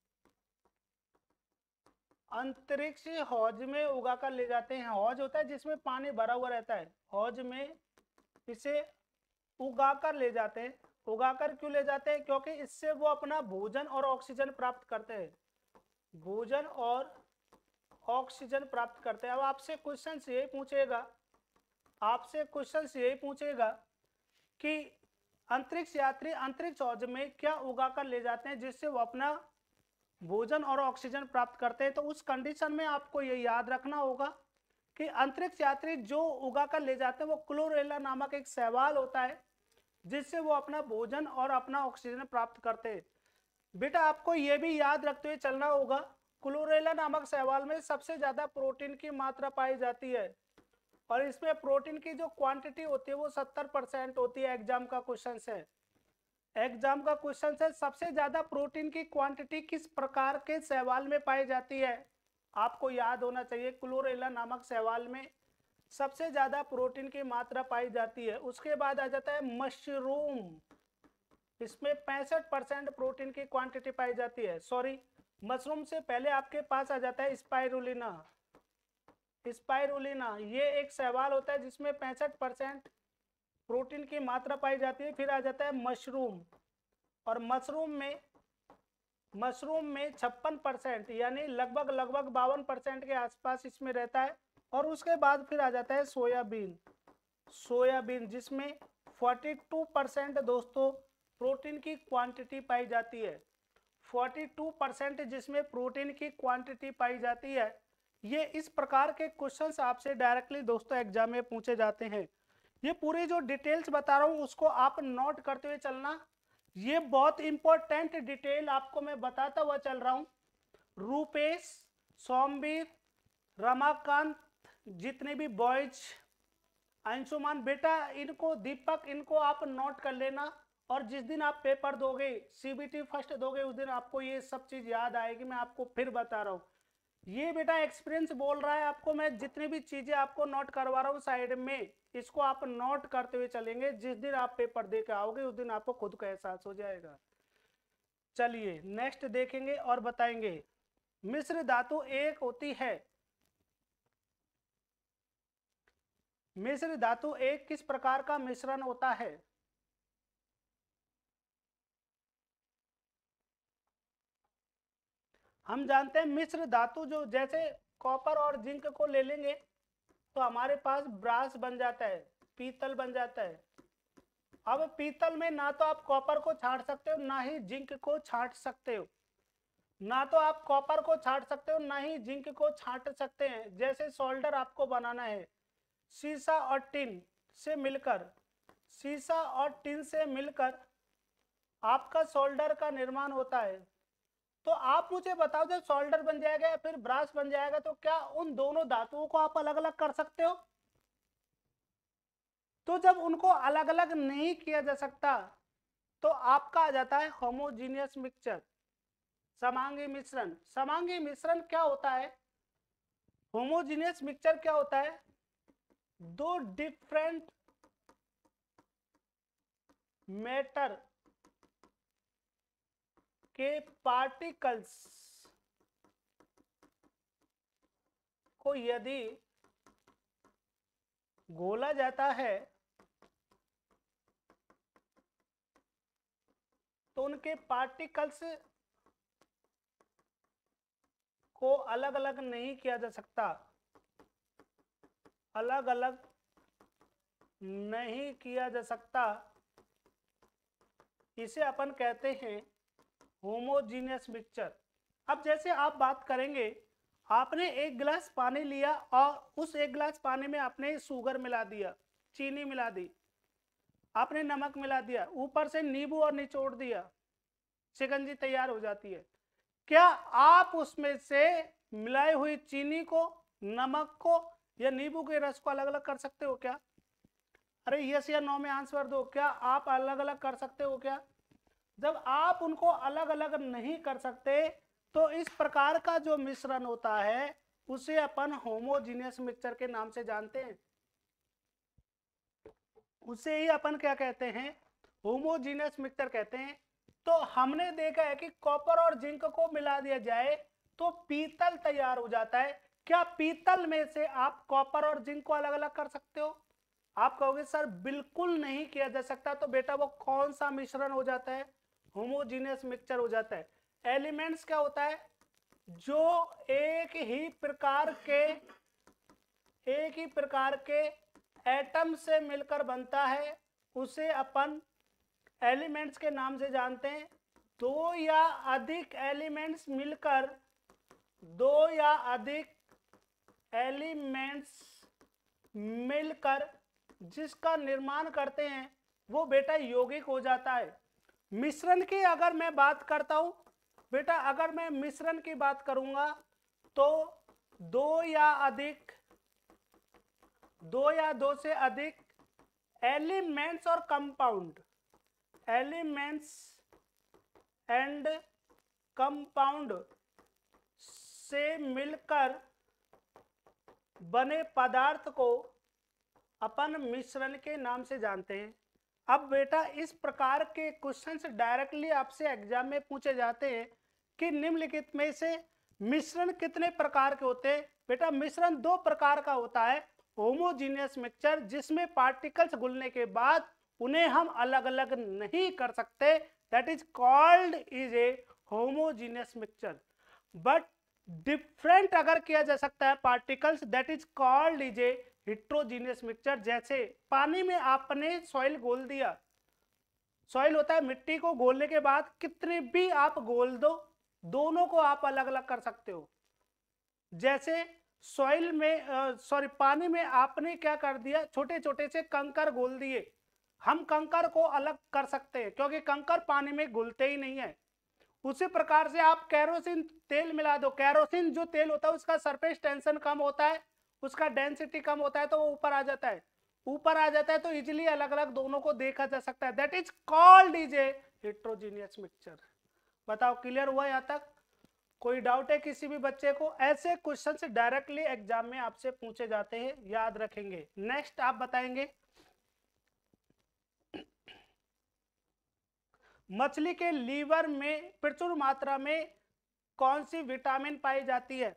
अंतरिक्ष हौज में उगा कर ले जाते हैं। हौज होता है जिसमें पानी भरा हुआ रहता है, हौज में इसे उगा कर ले जाते हैं। उगा कर क्यों ले जाते हैं? क्योंकि इससे वो अपना भोजन और ऑक्सीजन प्राप्त करते हैं, भोजन और ऑक्सीजन प्राप्त करते हैं। अब आपसे क्वेश्चन यही पूछेगा, आपसे क्वेश्चन यही पूछेगा कि अंतरिक्ष यात्री अंतरिक्ष हौज में क्या उगा कर ले जाते हैं जिससे वो अपना भोजन और ऑक्सीजन प्राप्त करते हैं। तो उस कंडीशन में आपको ये याद रखना होगा कि अंतरिक्ष यात्री जो उगा कर ले जाते हैं वो क्लोरेला नामक एक शैवाल होता है जिससे वो अपना भोजन और अपना ऑक्सीजन प्राप्त करते हैं। बेटा आपको ये भी याद रखते हुए चलना होगा, क्लोरेला नामक शैवाल में सबसे ज्यादा प्रोटीन की मात्रा पाई जाती है और इसमें प्रोटीन की जो क्वांटिटी होती है वो सत्तर परसेंट होती है। एग्जाम का क्वेश्चन है एग्जाम का क्वेश्चन है सबसे ज्यादा प्रोटीन की क्वांटिटी किस प्रकार के शैवाल में पाई जाती है। आपको याद होना चाहिए क्लोरेला नामक शैवाल में सबसे ज्यादा प्रोटीन की मात्रा पाई जाती है। उसके बाद आ जाता है मशरूम, इसमें पैंसठ परसेंट प्रोटीन की क्वांटिटी पाई जाती है। सॉरी, मशरूम से पहले आपके पास आ जाता है स्पाइरुलिना। स्पाइरुलिना ये एक शैवाल होता है जिसमें पैंसठ परसेंट प्रोटीन की मात्रा पाई जाती है। फिर आ जाता है मशरूम, और मशरूम में मशरूम में छप्पन परसेंट यानी लगभग लगभग बावन परसेंट के आसपास इसमें रहता है। और उसके बाद फिर आ जाता है सोयाबीन सोयाबीन जिसमें बयालीस परसेंट दोस्तों प्रोटीन की क्वांटिटी पाई जाती है। बयालीस परसेंट जिसमें प्रोटीन की क्वांटिटी पाई जाती है। ये इस प्रकार के क्वेश्चंस आपसे डायरेक्टली दोस्तों एग्जाम में पूछे जाते हैं। ये पूरी जो डिटेल्स बता रहा हूँ उसको आप नोट करते हुए चलना। ये बहुत इंपॉर्टेंट डिटेल आपको मैं बताता हुआ चल रहा हूँ। रूपेश, सोमवीर, रमाकांत, जितने भी बॉयज, अंशुमान, बेटा इनको, दीपक, इनको आप नोट कर लेना। और जिस दिन आप पेपर दोगे, सीबीटी फर्स्ट दोगे, उस दिन आपको ये सब चीज याद आएगी। मैं आपको फिर बता रहा हूँ, ये बेटा एक्सपीरियंस बोल रहा है आपको। मैं जितनी भी चीजें आपको नोट करवा रहा हूँ साइड में, इसको आप नोट करते हुए चलेंगे। जिस दिन आप पेपर दे के आओगे उस दिन आपको खुद का एहसास हो जाएगा। चलिए नेक्स्ट देखेंगे और बताएंगे। मिश्र धातु एक होती है। मिश्र धातु एक किस प्रकार का मिश्रण होता है? हम जानते हैं मिश्र धातु जो, जैसे कॉपर और जिंक को ले लेंगे तो हमारे पास ब्रास बन जाता है, पीतल बन जाता है। अब पीतल में ना तो आप कॉपर को छांट सकते हो ना ही जिंक को छांट सकते हो, ना तो आप कॉपर को छांट सकते हो ना ही जिंक को छांट सकते हैं। जैसे सोल्डर आपको बनाना है, सीसा और टिन से मिलकर सीसा और टिन से मिलकर आपका सोल्डर का निर्माण होता है। तो आप मुझे बताओ, जब सोल्डर बन जाएगा या फिर ब्रास बन जाएगा तो क्या उन दोनों धातुओं को आप अलग अलग कर सकते हो? तो जब उनको अलग अलग नहीं किया जा सकता तो आपका आ जाता है होमोजीनियस मिक्सचर, समांगी मिश्रण। समांगी मिश्रण क्या होता है? होमोजीनियस मिक्सचर क्या होता है? दो डिफरेंट मैटर के पार्टिकल्स को यदि घोला जाता है तो उनके पार्टिकल्स को अलग अलग नहीं किया जा सकता, अलग अलग नहीं किया जा सकता। इसे अपन कहते हैं होमोजीनियस मिक्सचर। अब जैसे आप बात करेंगे, आपने एक गिलास पानी लिया और उस एक गिलास पानी में आपने शुगर मिला दिया, चीनी मिला दी, आपने नमक मिला दिया, ऊपर से नींबू और निचोड़ दिया, शिकंजी तैयार हो जाती है। क्या आप उसमें से मिलाई हुई चीनी को, नमक को या नींबू के रस को अलग अलग कर सकते हो क्या? अरे यस या नो में आंसर दो। क्या आप अलग अलग कर सकते हो क्या? जब आप उनको अलग अलग नहीं कर सकते तो इस प्रकार का जो मिश्रण होता है उसे अपन होमोजीनियस मिक्सचर के नाम से जानते हैं। उसे ही अपन क्या कहते हैं? होमोजीनियस मिक्सचर कहते हैं। तो हमने देखा है कि कॉपर और जिंक को मिला दिया जाए तो पीतल तैयार हो जाता है। क्या पीतल में से आप कॉपर और जिंक को अलग अलग कर सकते हो? आप कहोगे सर बिल्कुल नहीं किया जा सकता। तो बेटा वो कौन सा मिश्रण हो जाता है? होमोजीनियस मिक्सचर हो जाता है। एलिमेंट्स क्या होता है? जो एक ही प्रकार के एक ही प्रकार के एटम से मिलकर बनता है उसे अपन एलिमेंट्स के नाम से जानते हैं। दो या अधिक एलिमेंट्स मिलकर दो या अधिक एलिमेंट्स मिलकर जिसका निर्माण करते हैं वो बेटा यौगिक हो जाता है। मिश्रण की अगर मैं बात करता हूं बेटा अगर मैं मिश्रण की बात करूंगा तो दो या अधिक दो या दो से अधिक एलिमेंट्स और कंपाउंड एलिमेंट्स एंड कंपाउंड से मिलकर बने पदार्थ को अपन मिश्रण के नाम से जानते हैं। अब बेटा इस प्रकार के क्वेश्चंस डायरेक्टली आपसे एग्जाम में पूछे जाते हैं कि निम्नलिखित में से मिश्रण कितने प्रकार के होते हैं। बेटा मिश्रण दो प्रकार का होता है, होमोजीनियस मिक्सचर जिसमें पार्टिकल्स घुलने के बाद उन्हें हम अलग अलग नहीं कर सकते, that is called is a homogeneous mixture. But different अगर किया जा सकता है particles, that is called is a heterogeneous mixture. जैसे पानी में आपने सॉइल घोल दिया, सॉइल होता है मिट्टी को घोलने के बाद कितने भी आप घोल दो, दोनों को आप अलग अलग कर सकते हो। जैसे सॉइल में सॉरी पानी में आपने क्या कर दिया, छोटे छोटे से कंकर घोल दिए, हम कंकर को अलग कर सकते हैं क्योंकि कंकर पानी में घुलते ही नहीं है। उसी प्रकार से आप कैरोसिन तेल मिला दो, कैरोसिन जो तेल होता है उसका सरफेस टेंशन कम होता है, उसका डेंसिटी कम होता है, तो वो ऊपर आ जाता है, ऊपर आ जाता है तो इजीली अलग अलग दोनों को देखा जा सकता है, that is called is a heterogeneous mixture. बताओ क्लियर हुआ यहाँ तक? कोई डाउट है किसी भी बच्चे को? ऐसे क्वेश्चन से डायरेक्टली एग्जाम में आपसे पूछे जाते हैं, याद रखेंगे। नेक्स्ट आप बताएंगे मछली के लीवर में प्रचुर मात्रा में कौन सी विटामिन पाई जाती है?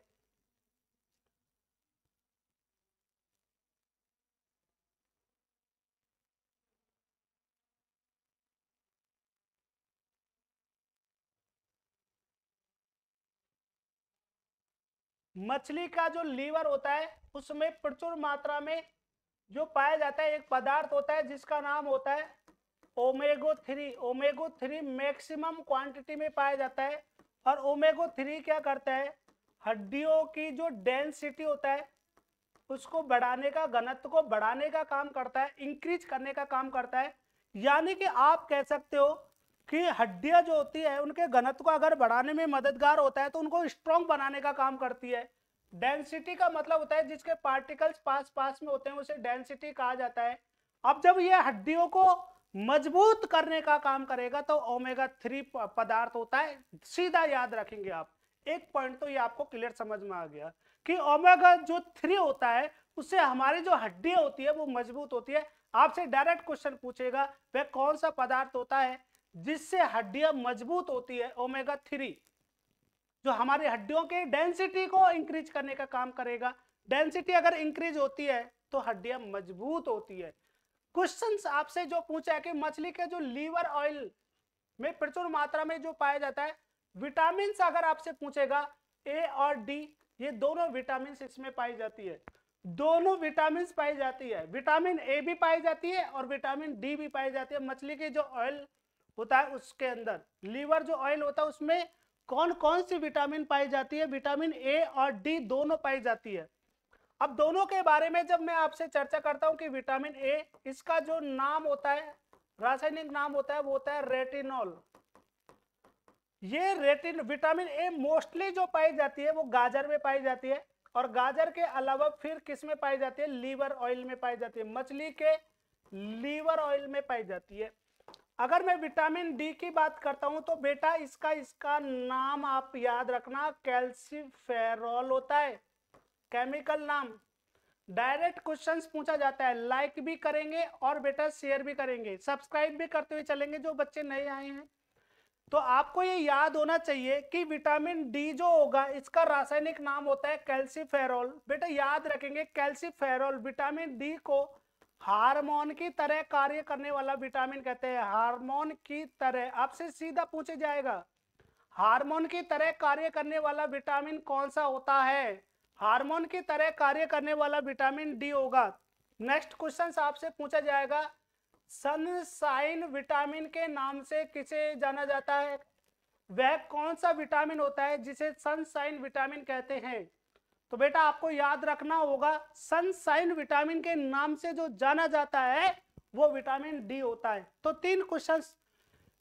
मछली का जो लीवर होता है उसमें प्रचुर मात्रा में जो पाया जाता है एक पदार्थ होता है जिसका नाम होता है omega three. Omega three maximum quantity में पाया जाता है और ओमेगा थ्री क्या करता है, हड्डियों की जो डेंसिटी होता है उसको बढ़ाने का, घनत्व को बढ़ाने का काम करता है, इंक्रीज करने का काम करता है। यानी कि आप कह सकते हो कि हड्डियां जो होती है उनके घनत्व को अगर बढ़ाने में मददगार होता है तो उनको स्ट्रॉन्ग बनाने का काम करती है। डेंसिटी का मतलब होता है जिसके पार्टिकल्स पास पास में होते हैं उसे डेंसिटी कहा जाता है। अब जब ये हड्डियों को मजबूत करने का काम करेगा तो ओमेगा थ्री पदार्थ होता है। सीधा याद रखेंगे आप, एक पॉइंट तो ये आपको क्लियर समझ में आ गया कि ओमेगा जो थ्री होता है उससे हमारी जो हड्डियां होती है वो मजबूत होती है। आपसे डायरेक्ट क्वेश्चन पूछेगा वह कौन सा पदार्थ होता है जिससे हड्डियां मजबूत होती है? ओमेगा थ्री जो हमारी हड्डियों के डेंसिटी को इंक्रीज करने का काम करेगा। डेंसिटी अगर इंक्रीज होती है तो हड्डियां मजबूत होती है। क्वेश्चंस आपसे जो पूछा है कि मछली के जो लीवर ऑयल में प्रचुर मात्रा में जो पाया जाता है, विटामिन अगर आपसे पूछेगा ए और डी, ये दोनों विटामिन इसमें पाई जाती है, दोनों विटामिन पाई जाती है। विटामिन ए भी पाई जाती है और विटामिन डी भी पाई जाती है। मछली के जो ऑयल होता है उसके अंदर, लीवर जो ऑयल होता है उसमें कौन कौन सी विटामिन पाई जाती है? विटामिन ए और डी दोनों पाई जाती है। अब दोनों के बारे में जब मैं आपसे चर्चा करता हूं कि विटामिन ए, इसका जो नाम होता है, रासायनिक नाम होता है वो होता है रेटिनॉल। ये रेटिन विटामिन ए मोस्टली जो पाई जाती है वो गाजर में पाई जाती है और गाजर के अलावा फिर किस में पाई जाती है? लीवर ऑयल में पाई जाती है, मछली के लीवर ऑयल में पाई जाती है। अगर मैं विटामिन डी की बात करता हूं तो बेटा इसका इसका नाम आप याद रखना, कैल्सीफेरॉल होता है, केमिकल नाम। डायरेक्ट क्वेश्चंस पूछा जाता है, लाइक भी करेंगे और बेटा शेयर भी करेंगे, सब्सक्राइब भी करते हुए चलेंगे जो बच्चे नए आए हैं। तो आपको ये याद होना चाहिए कि विटामिन डी जो होगा इसका रासायनिक नाम होता है कैल्सीफेरॉल। बेटा याद रखेंगे कैल्सीफेरॉल विटामिन डी को हार्मोन की तरह कार्य करने वाला विटामिन कहते हैं। हार्मोन की तरह आपसे सीधा पूछे जाएगा, हार्मोन की तरह कार्य करने वाला विटामिन कौन सा होता है? हार्मोन की तरह कार्य करने वाला विटामिन डी होगा। नेक्स्ट क्वेश्चन आपसे पूछा जाएगा, सनशाइन विटामिन के नाम से किसे जाना जाता है? वह कौन सा विटामिन होता है जिसे सनशाइन विटामिन कहते हैं? तो बेटा आपको याद रखना होगा, सनशाइन विटामिन के नाम से जो जाना जाता है वो विटामिन डी होता है। तो तीन क्वेश्चंस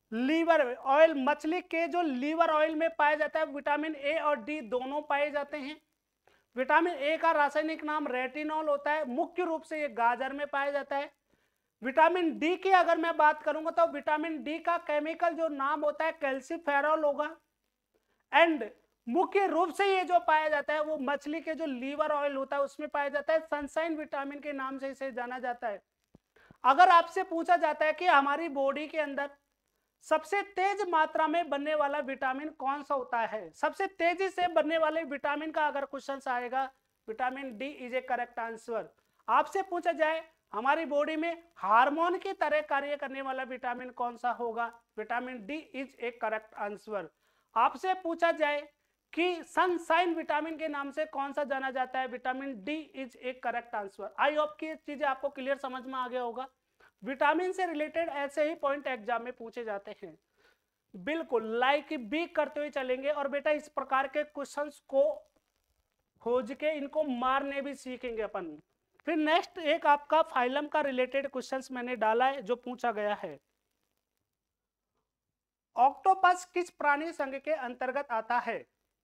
लीवर ऑयल, मछली के जो लीवर ऑयल में पाया जाता है विटामिन ए और डी दोनों पाए जाते हैं। विटामिन ए का रासायनिक नाम रेटिनॉल होता है, मुख्य रूप से ये गाजर में पाया जाता है। विटामिन डी की अगर मैं बात करूंगा तो विटामिन डी का केमिकल जो नाम होता है कैल्सीफेरॉल होगा। एंड मुख्य रूप से ये जो पाया जाता है वो मछली के जो लीवर ऑयल होता है उसमें पाया जाता है। सनशाइन विटामिन के नाम से इसे जाना जाता है। अगर आपसे पूछा जाता है कि हमारी बॉडी के अंदर सबसे तेज मात्रा में बनने वाला विटामिन कौन सा होता है, सबसे तेजी से बनने वाले विटामिन का अगर क्वेश्चन आएगा, vitamin D is a correct answer. आपसे पूछा जाए हमारी बॉडी में हार्मोन की तरह कार्य करने वाला विटामिन कौन सा होगा, vitamin D is a correct answer. आपसे पूछा जाए कि सनशाइन विटामिन के नाम से कौन सा जाना जाता है, vitamin D is a correct answer. I hope की चीजें आपको क्लियर समझ में आ गया होगा। विटामिन से रिलेटेड ऐसे ही पॉइंट एग्जाम में पूछे जाते हैं। बिल्कुल लाइक बी करते हुए चलेंगे और बेटा इस प्रकार के क्वेश्चंस को खोज के इनको मारने भी सीखेंगे अपन। फिर नेक्स्ट एक आपका फाइलम का रिलेटेड क्वेश्चंस मैंने डाला है जो पूछा गया है, ऑक्टोपस किस प्राणी संघ के अंतर्गत आता है।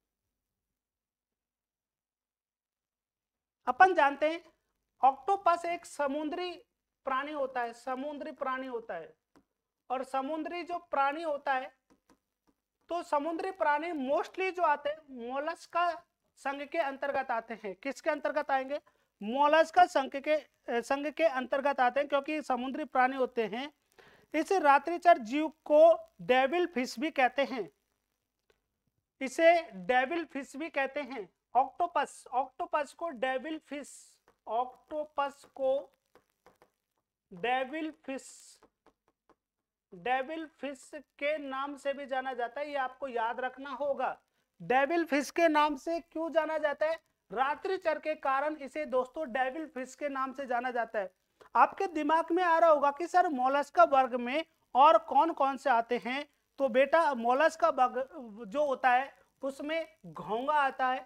अपन जानते हैं ऑक्टोपस एक समुद्री प्राणी होता है, समुद्री प्राणी होता है। और समुद्री जो प्राणी होता है तो समुद्री प्राणी मोस्टली जो आते हैं मोलस्का संघ के अंतर्गत आते हैं। किसके अंतर्गत आएंगे, मोलस्का संघ के संघ के अंतर्गत आते हैं, क्योंकि समुद्री प्राणी होते हैं। इस रात्रिचर जीव को डेविल फिश भी कहते हैं, इसे डेविल फिश भी कहते हैं। ऑक्टोपस, ऑक्टोपस को डेविल फिश, ऑक्टोपस को डेविल फिश, डेविल फिश के नाम से भी जाना जाता है, ये आपको याद रखना होगा। डेविल फिश के नाम से क्यों जाना जाता है, रात्रिचर के कारण इसे दोस्तों डेविल फिश के नाम से जाना जाता है। आपके दिमाग में आ रहा होगा कि सर मोलस्का वर्ग में और कौन कौन से आते हैं, तो बेटा मोलस्का वर्ग जो होता है उसमें घोंगा आता है,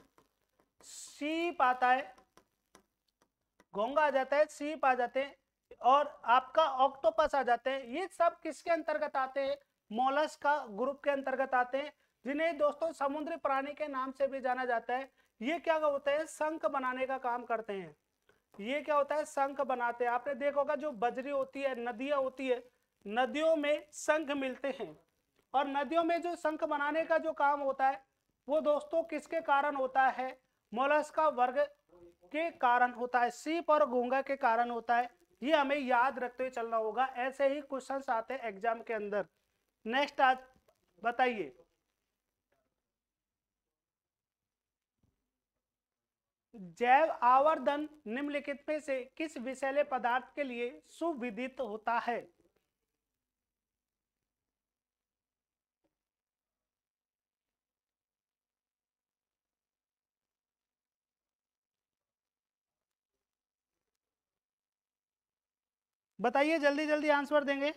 सीप आता है, घोंगा आ जाता है, सीप आ जाते हैं और आपका ऑक्टोपस आ जाते हैं। ये सब किसके अंतर्गत आते हैं, मोलस्का ग्रुप के अंतर्गत आते हैं, जिन्हें दोस्तों समुद्री प्राणी के नाम से भी जाना जाता है। ये क्या होता है, शंख बनाने का काम करते हैं। ये क्या होता है, शंख बनाते हैं। आपने देखा होगा जो बजरी होती है, नदियां होती है, नदियों में शंख मिलते हैं और नदियों में जो शंख बनाने का जो काम होता है वो दोस्तों किसके कारण होता है, मोलस्का वर्ग के कारण होता है, सीप और घोंगा के कारण होता है। ये हमें याद रखते हुए चलना होगा, ऐसे ही क्वेश्चंस आते हैं एग्जाम के अंदर। नेक्स्ट आज बताइए, जैव आवर्धन निम्नलिखित में से किस विषैले पदार्थ के लिए सुविदित होता है। बताइए, जल्दी जल्दी आंसर देंगे।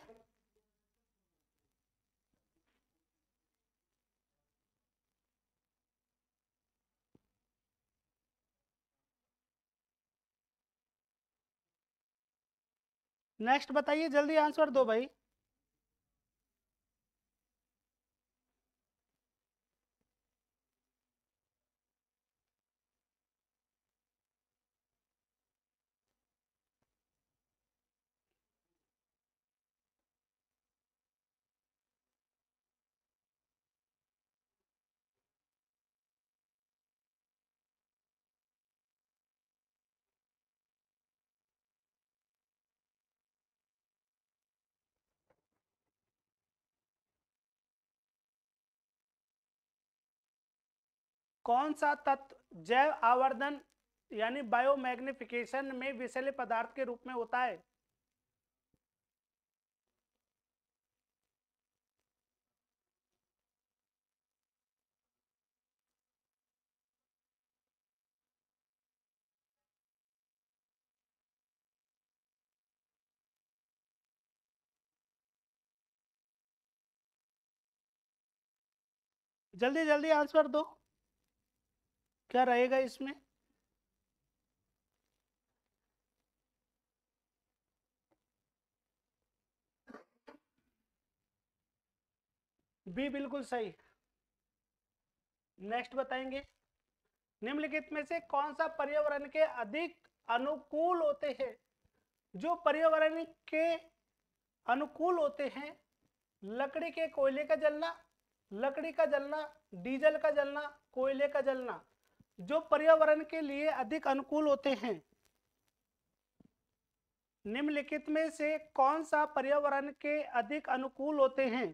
नेक्स्ट बताइए, जल्दी आंसर दो भाई। कौन सा तत्व जैव आवर्धन यानी बायोमैग्निफिकेशन में विषैले पदार्थ के रूप में होता है। जल्दी जल्दी आंसर दो, क्या रहेगा इसमें। बी बिल्कुल सही। नेक्स्ट बताएंगे, निम्नलिखित में से कौन सा पर्यावरण के अधिक अनुकूल होते हैं? जो पर्यावरण के अनुकूल होते हैं, लकड़ी के कोयले का जलना, लकड़ी का जलना, डीजल का जलना, कोयले का जलना। जो पर्यावरण के लिए अधिक अनुकूल होते हैं, निम्नलिखित में से कौन सा पर्यावरण के अधिक अनुकूल होते हैं?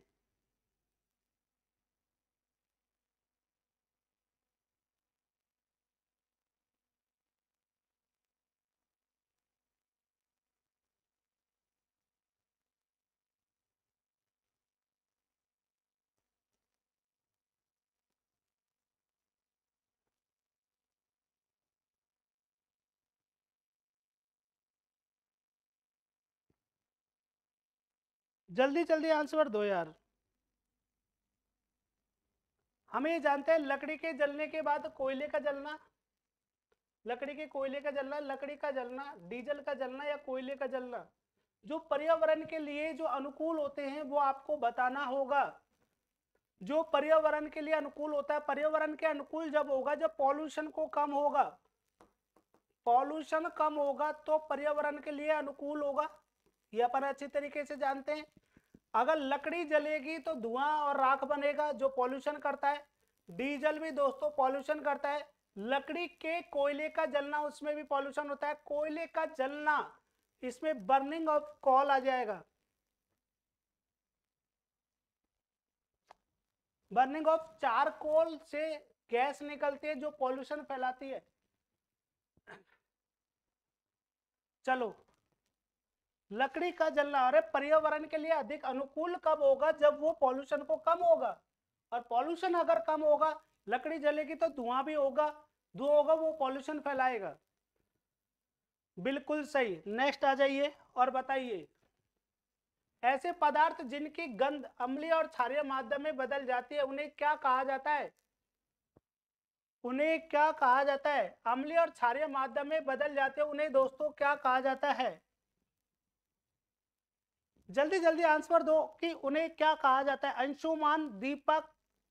जल्दी जल्दी आंसर दो यार। हम ये जानते हैं लकड़ी के जलने के बाद कोयले का जलना, लकड़ी के कोयले का जलना, लकड़ी का जलना, डीजल का जलना या कोयले का जलना। जो पर्यावरण के लिए जो अनुकूल होते हैं वो आपको बताना होगा। जो पर्यावरण के लिए अनुकूल होता है, पर्यावरण के अनुकूल जब होगा जब पॉल्यूशन को कम होगा, पॉल्यूशन कम होगा तो पर्यावरण के लिए अनुकूल होगा। ये अपन अच्छी तरीके से जानते हैं। अगर लकड़ी जलेगी तो धुआं और राख बनेगा जो पॉल्यूशन करता है। डीजल भी दोस्तों पॉल्यूशन करता है। लकड़ी के कोयले का जलना, उसमें भी पॉल्यूशन होता है। कोयले का जलना, इसमें बर्निंग ऑफ कॉल आ जाएगा, बर्निंग ऑफ चारकोल से गैस निकलती है जो पॉल्यूशन फैलाती है। चलो, लकड़ी का जलना, अरे पर्यावरण के लिए अधिक अनुकूल कब होगा? जब वो पॉल्यूशन को कम होगा। और पॉल्यूशन अगर कम होगा, लकड़ी जलेगी तो धुआं भी होगा, धुआं होगा वो पॉल्यूशन फैलाएगा। बिल्कुल सही। नेक्स्ट आ जाइए और बताइए, ऐसे पदार्थ जिनकी गंध अम्लीय और क्षारीय माध्यम में बदल जाती है उन्हें क्या कहा जाता है? उन्हें क्या कहा जाता है? अम्लीय और क्षारीय माध्यम में बदल जाते हैं उन्हें दोस्तों क्या कहा जाता है? जल्दी जल्दी आंसर दो कि उन्हें क्या कहा जाता है। अंशुमान, दीपक,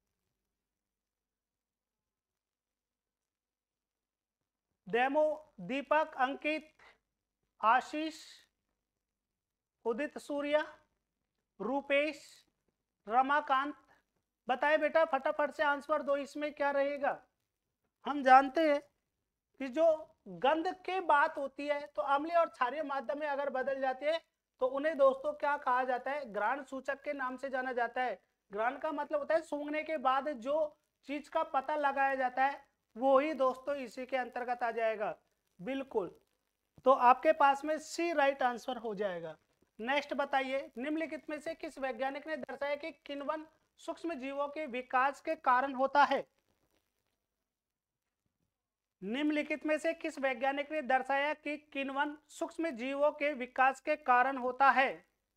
डेमो, दीपक, अंकित, आशीष, उदित सूर्या, रूपेश, रमाकांत। बताए बेटा, फटाफट से आंसर दो, इसमें क्या रहेगा? हम जानते हैं कि जो गंध की बात होती है तो अम्लीय और क्षारीय माध्यम में अगर बदल जाती है तो उन्हें दोस्तों क्या कहा जाता है? घ्राण सूचक के नाम से जाना जाता है। घ्राण का मतलब होता है सूंघने के बाद जो चीज का पता लगाया जाता है, वो ही दोस्तों इसी के अंतर्गत आ जाएगा। बिल्कुल, तो आपके पास में सी राइट आंसर हो जाएगा। नेक्स्ट बताइए, निम्नलिखित में से किस वैज्ञानिक ने दर्शाया कि किण्वन सूक्ष्म जीवों के विकास के कारण होता है? निम्नलिखित में से किस वैज्ञानिक ने दर्शाया कि किण्वन सूक्ष्म जीवों के विकास के कारण होता है?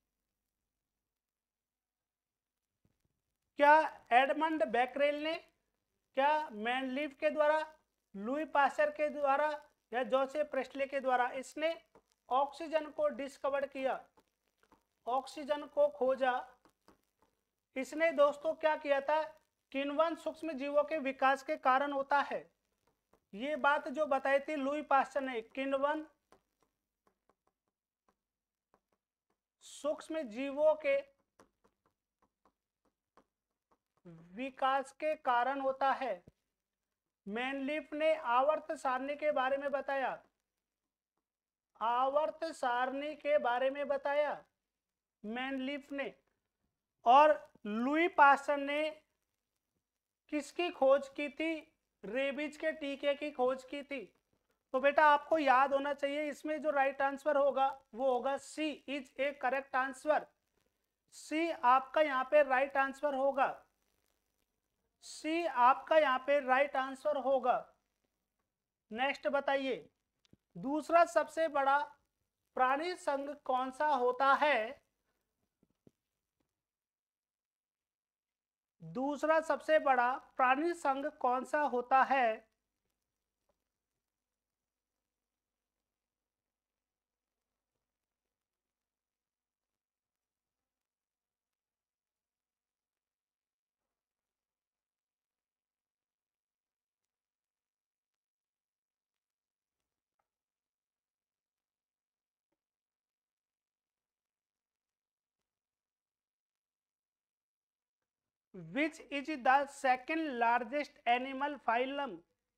क्या एडमंड बैकरेल ने, क्या मैनलीफ के द्वारा, लुई पास्चर के द्वारा या जोसेफ प्रेस्टले के द्वारा? इसने ऑक्सीजन को डिस्कवर किया, ऑक्सीजन को खोजा। इसने दोस्तों क्या किया था? किण्वन सूक्ष्म जीवों के विकास के कारण होता है। ये बात जो बताई थी लुई पास्चर ने, किण्वन सूक्ष्म जीवों के विकास के कारण होता है। मैनलीफ ने आवर्त सारणी के बारे में बताया, आवर्त सारणी के बारे में बताया मैनलीफ ने। और लुई पास्चर ने किसकी खोज की थी? रेबीज के टीके की खोज की थी। तो बेटा आपको याद होना चाहिए, इसमें जो राइट आंसर होगा वो होगा C is a correct answer. C आपका यहाँ पे राइट आंसर होगा, सी आपका यहाँ पे राइट आंसर होगा। नेक्स्ट बताइए, दूसरा सबसे बड़ा प्राणी संघ कौन सा होता है? दूसरा सबसे बड़ा प्राणी संघ कौन सा होता है? Which is the second largest animal phylum?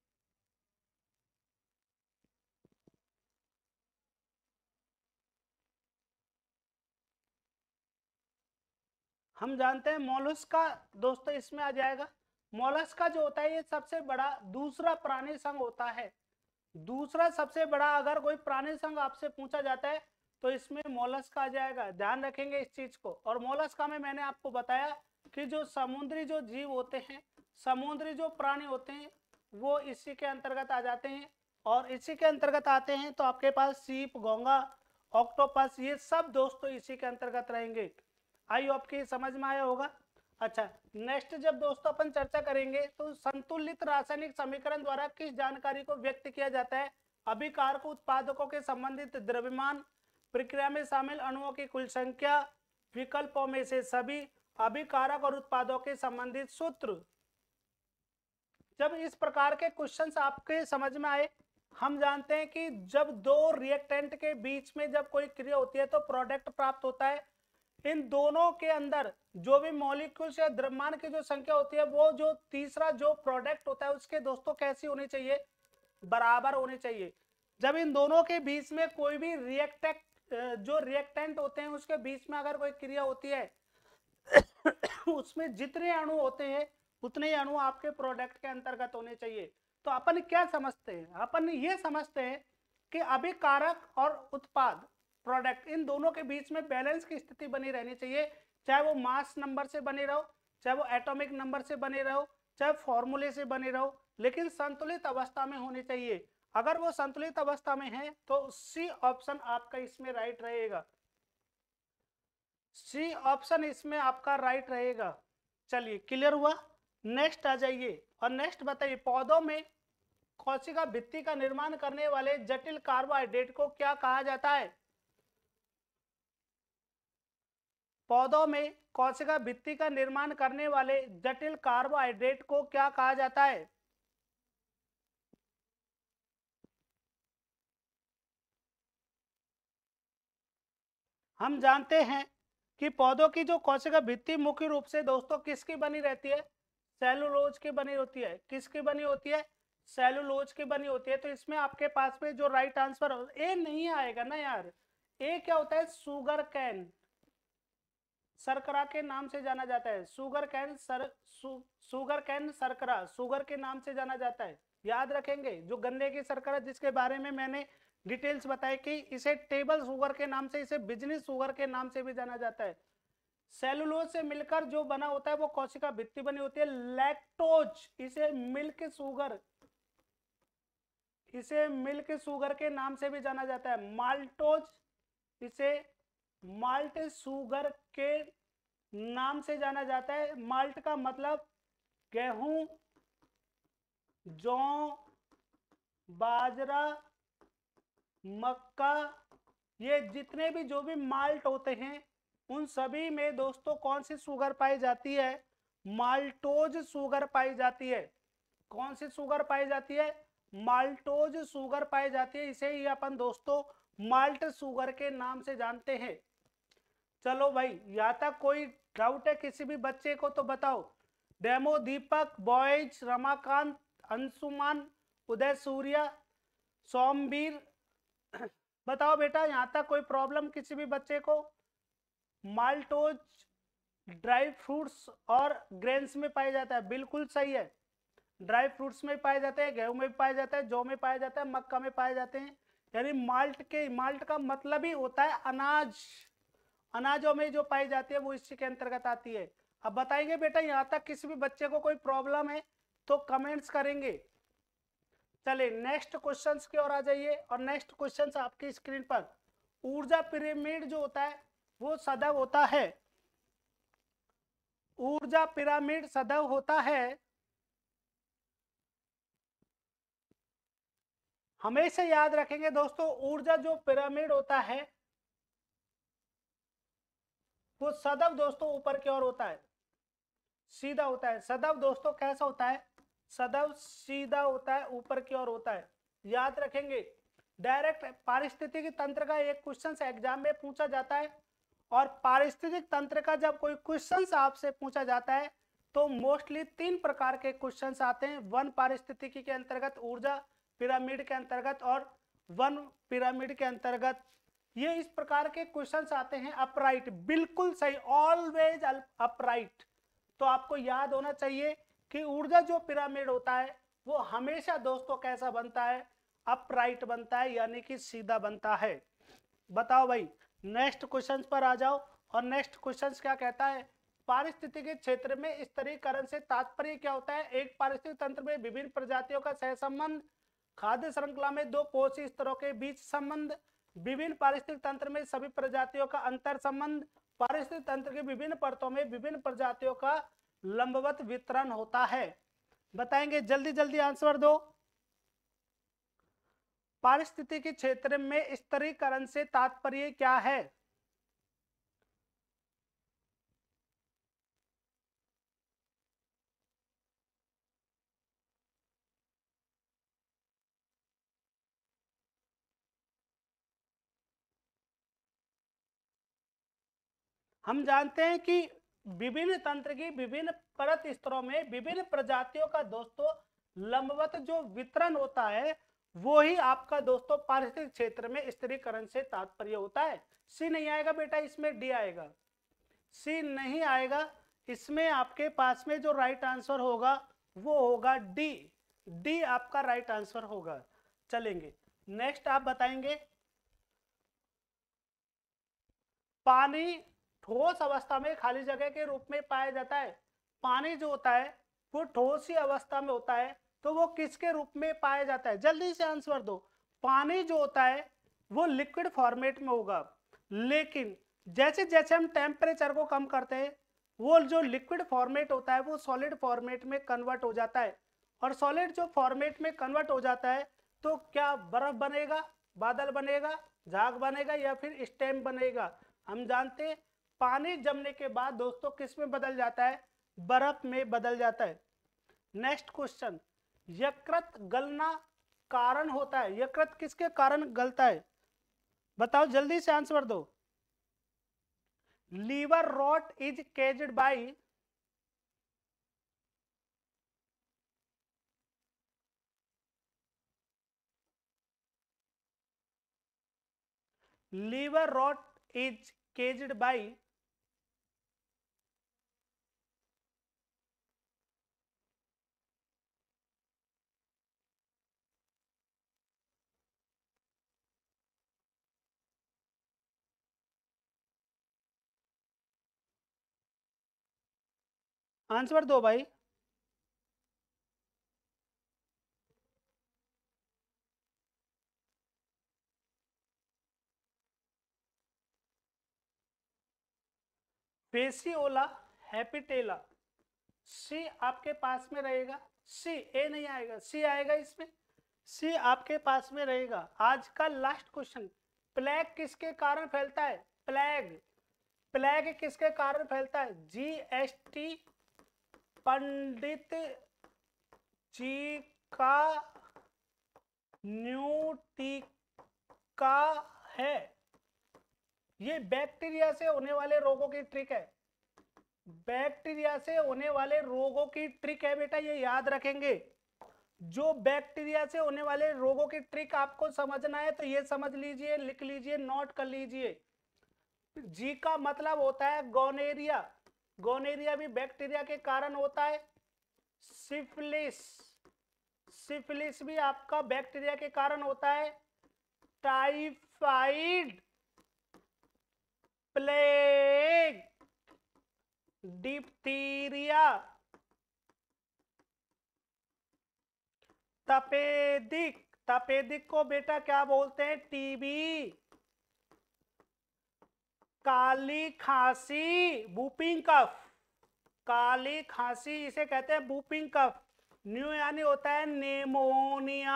हम जानते हैं मोलस्का दोस्तों इसमें आ जाएगा। मोलस्का जो होता है ये सबसे बड़ा दूसरा प्राणी संघ होता है। दूसरा सबसे बड़ा अगर कोई प्राणी संघ आपसे पूछा जाता है तो इसमें मोलस्का आ जाएगा, ध्यान रखेंगे इस चीज को। और मोलस्का में मैंने आपको बताया कि जो समुद्री जो जीव होते हैं, समुद्री जो प्राणी होते हैं वो इसी के अंतर्गत आ जाते हैं। और इसी के अंतर्गत आते हैं तो आपके पास सीप, घोंगा, ऑक्टोपस, ये सब दोस्तों इसी के अंतर्गत रहेंगे। आई होप की समझ में आया होगा। अच्छा, नेक्स्ट जब दोस्तों अपन चर्चा करेंगे तो संतुलित रासायनिक समीकरण द्वारा किस जानकारी को व्यक्त किया जाता है? अभिकारक उत्पादकों के संबंधित द्रव्यमान, प्रक्रिया में शामिल अणुओं की कुल संख्या, विकल्पों में से सभी, अभिकारक और उत्पादों के संबंधित सूत्र। जब इस प्रकार के क्वेश्चंस आपके समझ में आए, हम जानते हैं कि जब दो रिएक्टेंट के बीच में जब कोई क्रिया होती है तो प्रोडक्ट प्राप्त होता है। इन दोनों के अंदर जो भी मॉलिक्यूल्स या द्रव्यमान की जो संख्या होती है वो जो तीसरा जो प्रोडक्ट होता है उसके दोस्तों कैसी होनी चाहिए? बराबर होनी चाहिए। जब इन दोनों के बीच में कोई भी रिएक्टेंट जो रिएक्टेंट होते हैं उसके बीच में अगर कोई क्रिया होती है उसमें जितने अणु होते हैं उतने अणु आपके प्रोडक्ट के अंतर्गत होने चाहिए। तो अपन क्या समझते हैं? अपन ये समझते हैं कि अभिकारक और उत्पाद प्रोडक्ट इन दोनों के बीच में बैलेंस की स्थिति बनी रहनी चाहिए, चाहे वो मास नंबर से बने रहो, चाहे वो एटॉमिक नंबर से बने रहो, चाहे फॉर्मूले से बने रहो, लेकिन संतुलित अवस्था में होनी चाहिए। अगर वो संतुलित अवस्था में है तो सी ऑप्शन आपका इसमें राइट रहेगा। सी ऑप्शन इसमें आपका राइट रहेगा। चलिए क्लियर हुआ। नेक्स्ट आ जाइए और नेक्स्ट बताइए, पौधों में कोशिका भित्ति का निर्माण करने वाले जटिल कार्बोहाइड्रेट को क्या कहा जाता है? पौधों में कोशिका भित्ति का निर्माण करने वाले जटिल कार्बोहाइड्रेट को क्या कहा जाता है? हम जानते हैं कि पौधों की जो कोशिका भित्ति मुख्य रूप से दोस्तों किसकी बनी रहती है? सेलुलोज की बनी होती है। किसकी बनी होती है? सेलुलोज की बनी होती है। तो इसमें आपके पास में जो राइट आंसर ए नहीं आएगा ना यार। ए क्या होता है? सुगर कैन, शर्करा के नाम से जाना जाता है। सुगर कैन सर सु, सुगर कैन शर्करा सुगर के नाम से जाना जाता है। याद रखेंगे, जो गन्ने की शर्करा जिसके बारे में मैंने डिटेल्स बताई कि इसे टेबल शुगर के नाम से, इसे बिजनेस शुगर के नाम से भी जाना जाता है। सेलुलोज से मिलकर जो बना होता है वो कोशिका भित्ति बनी होती है। लैक्टोज, इसे मिल्क शुगर, इसे मिल्क शुगर के नाम से भी जाना जाता है। माल्टोज, इसे माल्ट शुगर के नाम से जाना जाता है। माल्ट का मतलब गेहूं, जौ, बाजरा, मक्का, ये जितने भी जो भी माल्ट होते हैं उन सभी में दोस्तों कौन सी शुगर पाई जाती है? माल्टोज शुगर पाई जाती है। कौन सी शुगर पाई जाती है? माल्टोज शुगर पाई जाती है। इसे ही अपन दोस्तों माल्ट शुगर के नाम से जानते हैं। चलो भाई, यहाँ तक कोई डाउट है किसी भी बच्चे को तो बताओ। डेमो, दीपक, बॉयज, रमाकांत, अंशुमान, उदय सूर्या, सोमवीर, बताओ बेटा यहाँ तक कोई प्रॉब्लम किसी भी बच्चे को? माल्टोज ड्राई फ्रूट्स और ग्रेन्स में पाया जाता है, बिल्कुल सही है। ड्राई फ्रूट्स में पाए जाते हैं, गेहूं में पाया जाता है, जौ में पाया जाता है, मक्का में पाए जाते हैं। यानी माल्ट के माल्ट का मतलब ही होता है अनाज। अनाजों में जो पाई जाती है वो इसी के अंतर्गत आती है। अब बताएंगे बेटा यहाँ तक किसी भी बच्चे को कोई प्रॉब्लम है तो कमेंट्स करेंगे। चलिए नेक्स्ट क्वेश्चंस की ओर आ जाइए और नेक्स्ट क्वेश्चंस आपकी स्क्रीन पर। ऊर्जा पिरामिड जो होता है वो सदैव होता है, ऊर्जा पिरामिड सदैव होता है, हमेशा याद रखेंगे दोस्तों, ऊर्जा जो पिरामिड होता है वो सदैव दोस्तों ऊपर की ओर होता है, सीधा होता है। सदैव दोस्तों कैसा होता है? सदैव सीधा होता है, ऊपर की ओर होता है। याद रखेंगे। डायरेक्ट पारिस्थितिकी तंत्र का एक क्वेश्चन एग्जाम में पूछा जाता है और पारिस्थितिक तंत्र का जब कोई क्वेश्चन आपसे पूछा जाता है तो मोस्टली तीन प्रकार के क्वेश्चंस आते हैं, वन पारिस्थितिकी के अंतर्गत, ऊर्जा पिरामिड के अंतर्गत और वन पिरामिड के अंतर्गत। ये इस प्रकार के क्वेश्चंस आते हैं अपराइट, बिल्कुल सही, ऑलवेज अपराइट। तो आपको याद होना चाहिए कि ऊर्जा जो पिरामिड होता है वो हमेशा दोस्तों कैसा बनता है, अपराइट बनता है, यानी कि सीधा बनता है। बताओ भाई, नेक्स्ट क्वेश्चन पर आ जाओ। और नेक्स्ट क्वेश्चन क्या कहता है, पारिस्थितिकी क्षेत्र में स्तरीकरण से तात्पर्य क्या होता है? एक पारिस्थितिक तंत्र में विभिन्न प्रजातियों का सहसंबंध, खाद्य श्रृंखला में दो पोषी स्तरों के बीच संबंध, विभिन्न पारिस्थितिक तंत्र में सभी प्रजातियों का अंतर संबंध, पारिस्थितिक तंत्र की विभिन्न परतों में विभिन्न प्रजातियों का लंबवत वितरण होता है। बताएंगे, जल्दी जल्दी आंसर दो। पारिस्थितिकी क्षेत्र में स्तरीकरण से तात्पर्य क्या है? हम जानते हैं कि विभिन्न तंत्र की विभिन्न परत स्तरों में विभिन्न प्रजातियों का दोस्तों लंबवत जो वितरण होता है वो ही आपका दोस्तों पारिस्थितिक क्षेत्र में स्तरीकरण से तात्पर्य होता है। सी नहीं आएगा बेटा, इसमें डी आएगा। सी नहीं आएगा, इसमें आपके पास में जो राइट आंसर होगा वो होगा डी। डी आपका राइट आंसर होगा। चलेंगे नेक्स्ट, आप बताएंगे पानी ठोस अवस्था में खाली जगह के रूप में पाया जाता है। पानी जो होता है वो ठोस ही अवस्था में होता है, तो वो किसके रूप में पाया जाता है? जल्दी से आंसर दो। पानी जो होता है वो लिक्विड फॉर्मेट में होगा, लेकिन जैसे जैसे हम टेम्परेचर को कम करते हैं वो जो लिक्विड फॉर्मेट होता है वो सॉलिड फॉर्मेट में कन्वर्ट हो जाता है। और सॉलिड जो फॉर्मेट में कन्वर्ट हो जाता है तो क्या बर्फ बनेगा, बादल बनेगा, झाग बनेगा या फिर स्टेम बनेगा? हम जानते हैं पानी जमने के बाद दोस्तों किस में बदल जाता है? बर्फ में बदल जाता है। नेक्स्ट क्वेश्चन, यकृत गलना कारण होता है, यकृत किसके कारण गलता है? बताओ जल्दी से आंसर दो। Liver rot is caused by, liver rot is caused by answer दो भाई। फेसियोला हैपिटेला, सी आपके पास में रहेगा। सी, ए नहीं आएगा, सी आएगा इसमें। सी आपके पास में रहेगा। आज का लास्ट क्वेश्चन, प्लेग किसके कारण फैलता है? प्लेग, प्लेग किसके कारण फैलता है? जीएसटी पंडित जी का न्यू टीका है। ये बैक्टीरिया से होने वाले रोगों की ट्रिक है, बैक्टीरिया से होने वाले रोगों की ट्रिक है बेटा, ये याद रखेंगे। जो बैक्टीरिया से होने वाले रोगों की ट्रिक आपको समझना है तो ये समझ लीजिए, लिख लीजिए, नोट कर लीजिए। जी का मतलब होता है गोनेरिया, गोनेरिया भी बैक्टीरिया के कारण होता है। सिफिलिस, सिफिलिस भी आपका बैक्टीरिया के कारण होता है। टाइफाइड, प्लेग, डिप्थीरिया, तपेदिक, तपेदिक को बेटा क्या बोलते हैं? टीबी, काली खांसी, वूपिंग कफ, काली खांसी इसे कहते हैं वूपिंग कफ। न्यू यानी होता है निमोनिया,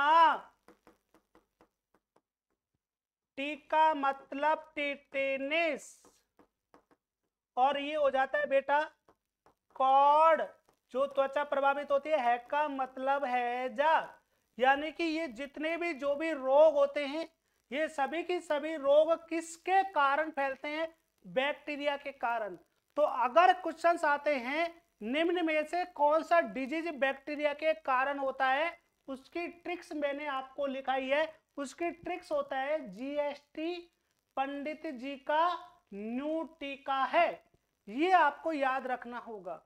टीका मतलब टिटेनिस, और ये हो जाता है बेटा कॉड, जो त्वचा प्रभावित होती है। है का मतलब हैजा, यानी कि ये जितने भी जो भी रोग होते हैं ये सभी की सभी रोग किसके कारण फैलते हैं? बैक्टीरिया के कारण। तो अगर क्वेश्चंस आते हैं निम्न में से कौन सा डिजीज बैक्टीरिया के कारण होता है, उसकी ट्रिक्स मैंने आपको लिखाई है। उसकी ट्रिक्स होता है जीएसटी पंडित जी का न्यू टीका है, ये आपको याद रखना होगा।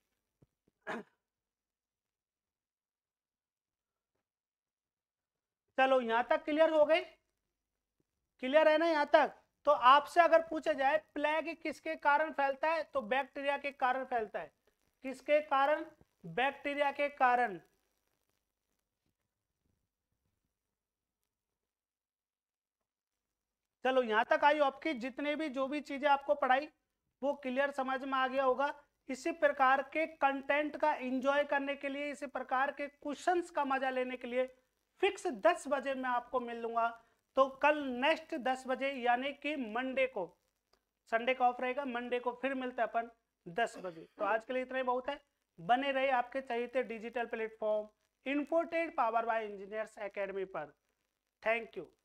चलो यहां तक क्लियर हो गई, क्लियर है ना यहां तक। तो आपसे अगर पूछा जाए प्लेग किसके कारण फैलता है, तो बैक्टीरिया के कारण फैलता है। किसके कारण, बैक्टीरिया के कारण। चलो यहां तक आई आपकी जितने भी जो भी चीजें आपको पढ़ाई वो क्लियर समझ में आ गया होगा। इसी प्रकार के कंटेंट का एंजॉय करने के लिए, इसी प्रकार के क्वेश्चंस का मजा लेने के लिए फिक्स दस बजे मैं आपको मिल लूंगा। तो कल नेक्स्ट दस बजे यानी कि मंडे को, संडे का ऑफ रहेगा, मंडे को फिर मिलते हैं अपन दस बजे। तो आज के लिए इतना ही बहुत है। बने रहे आपके चाहिए डिजिटल प्लेटफॉर्म इन्फोटेड पावर बाय इंजीनियर्स एकेडमी पर। Thank you.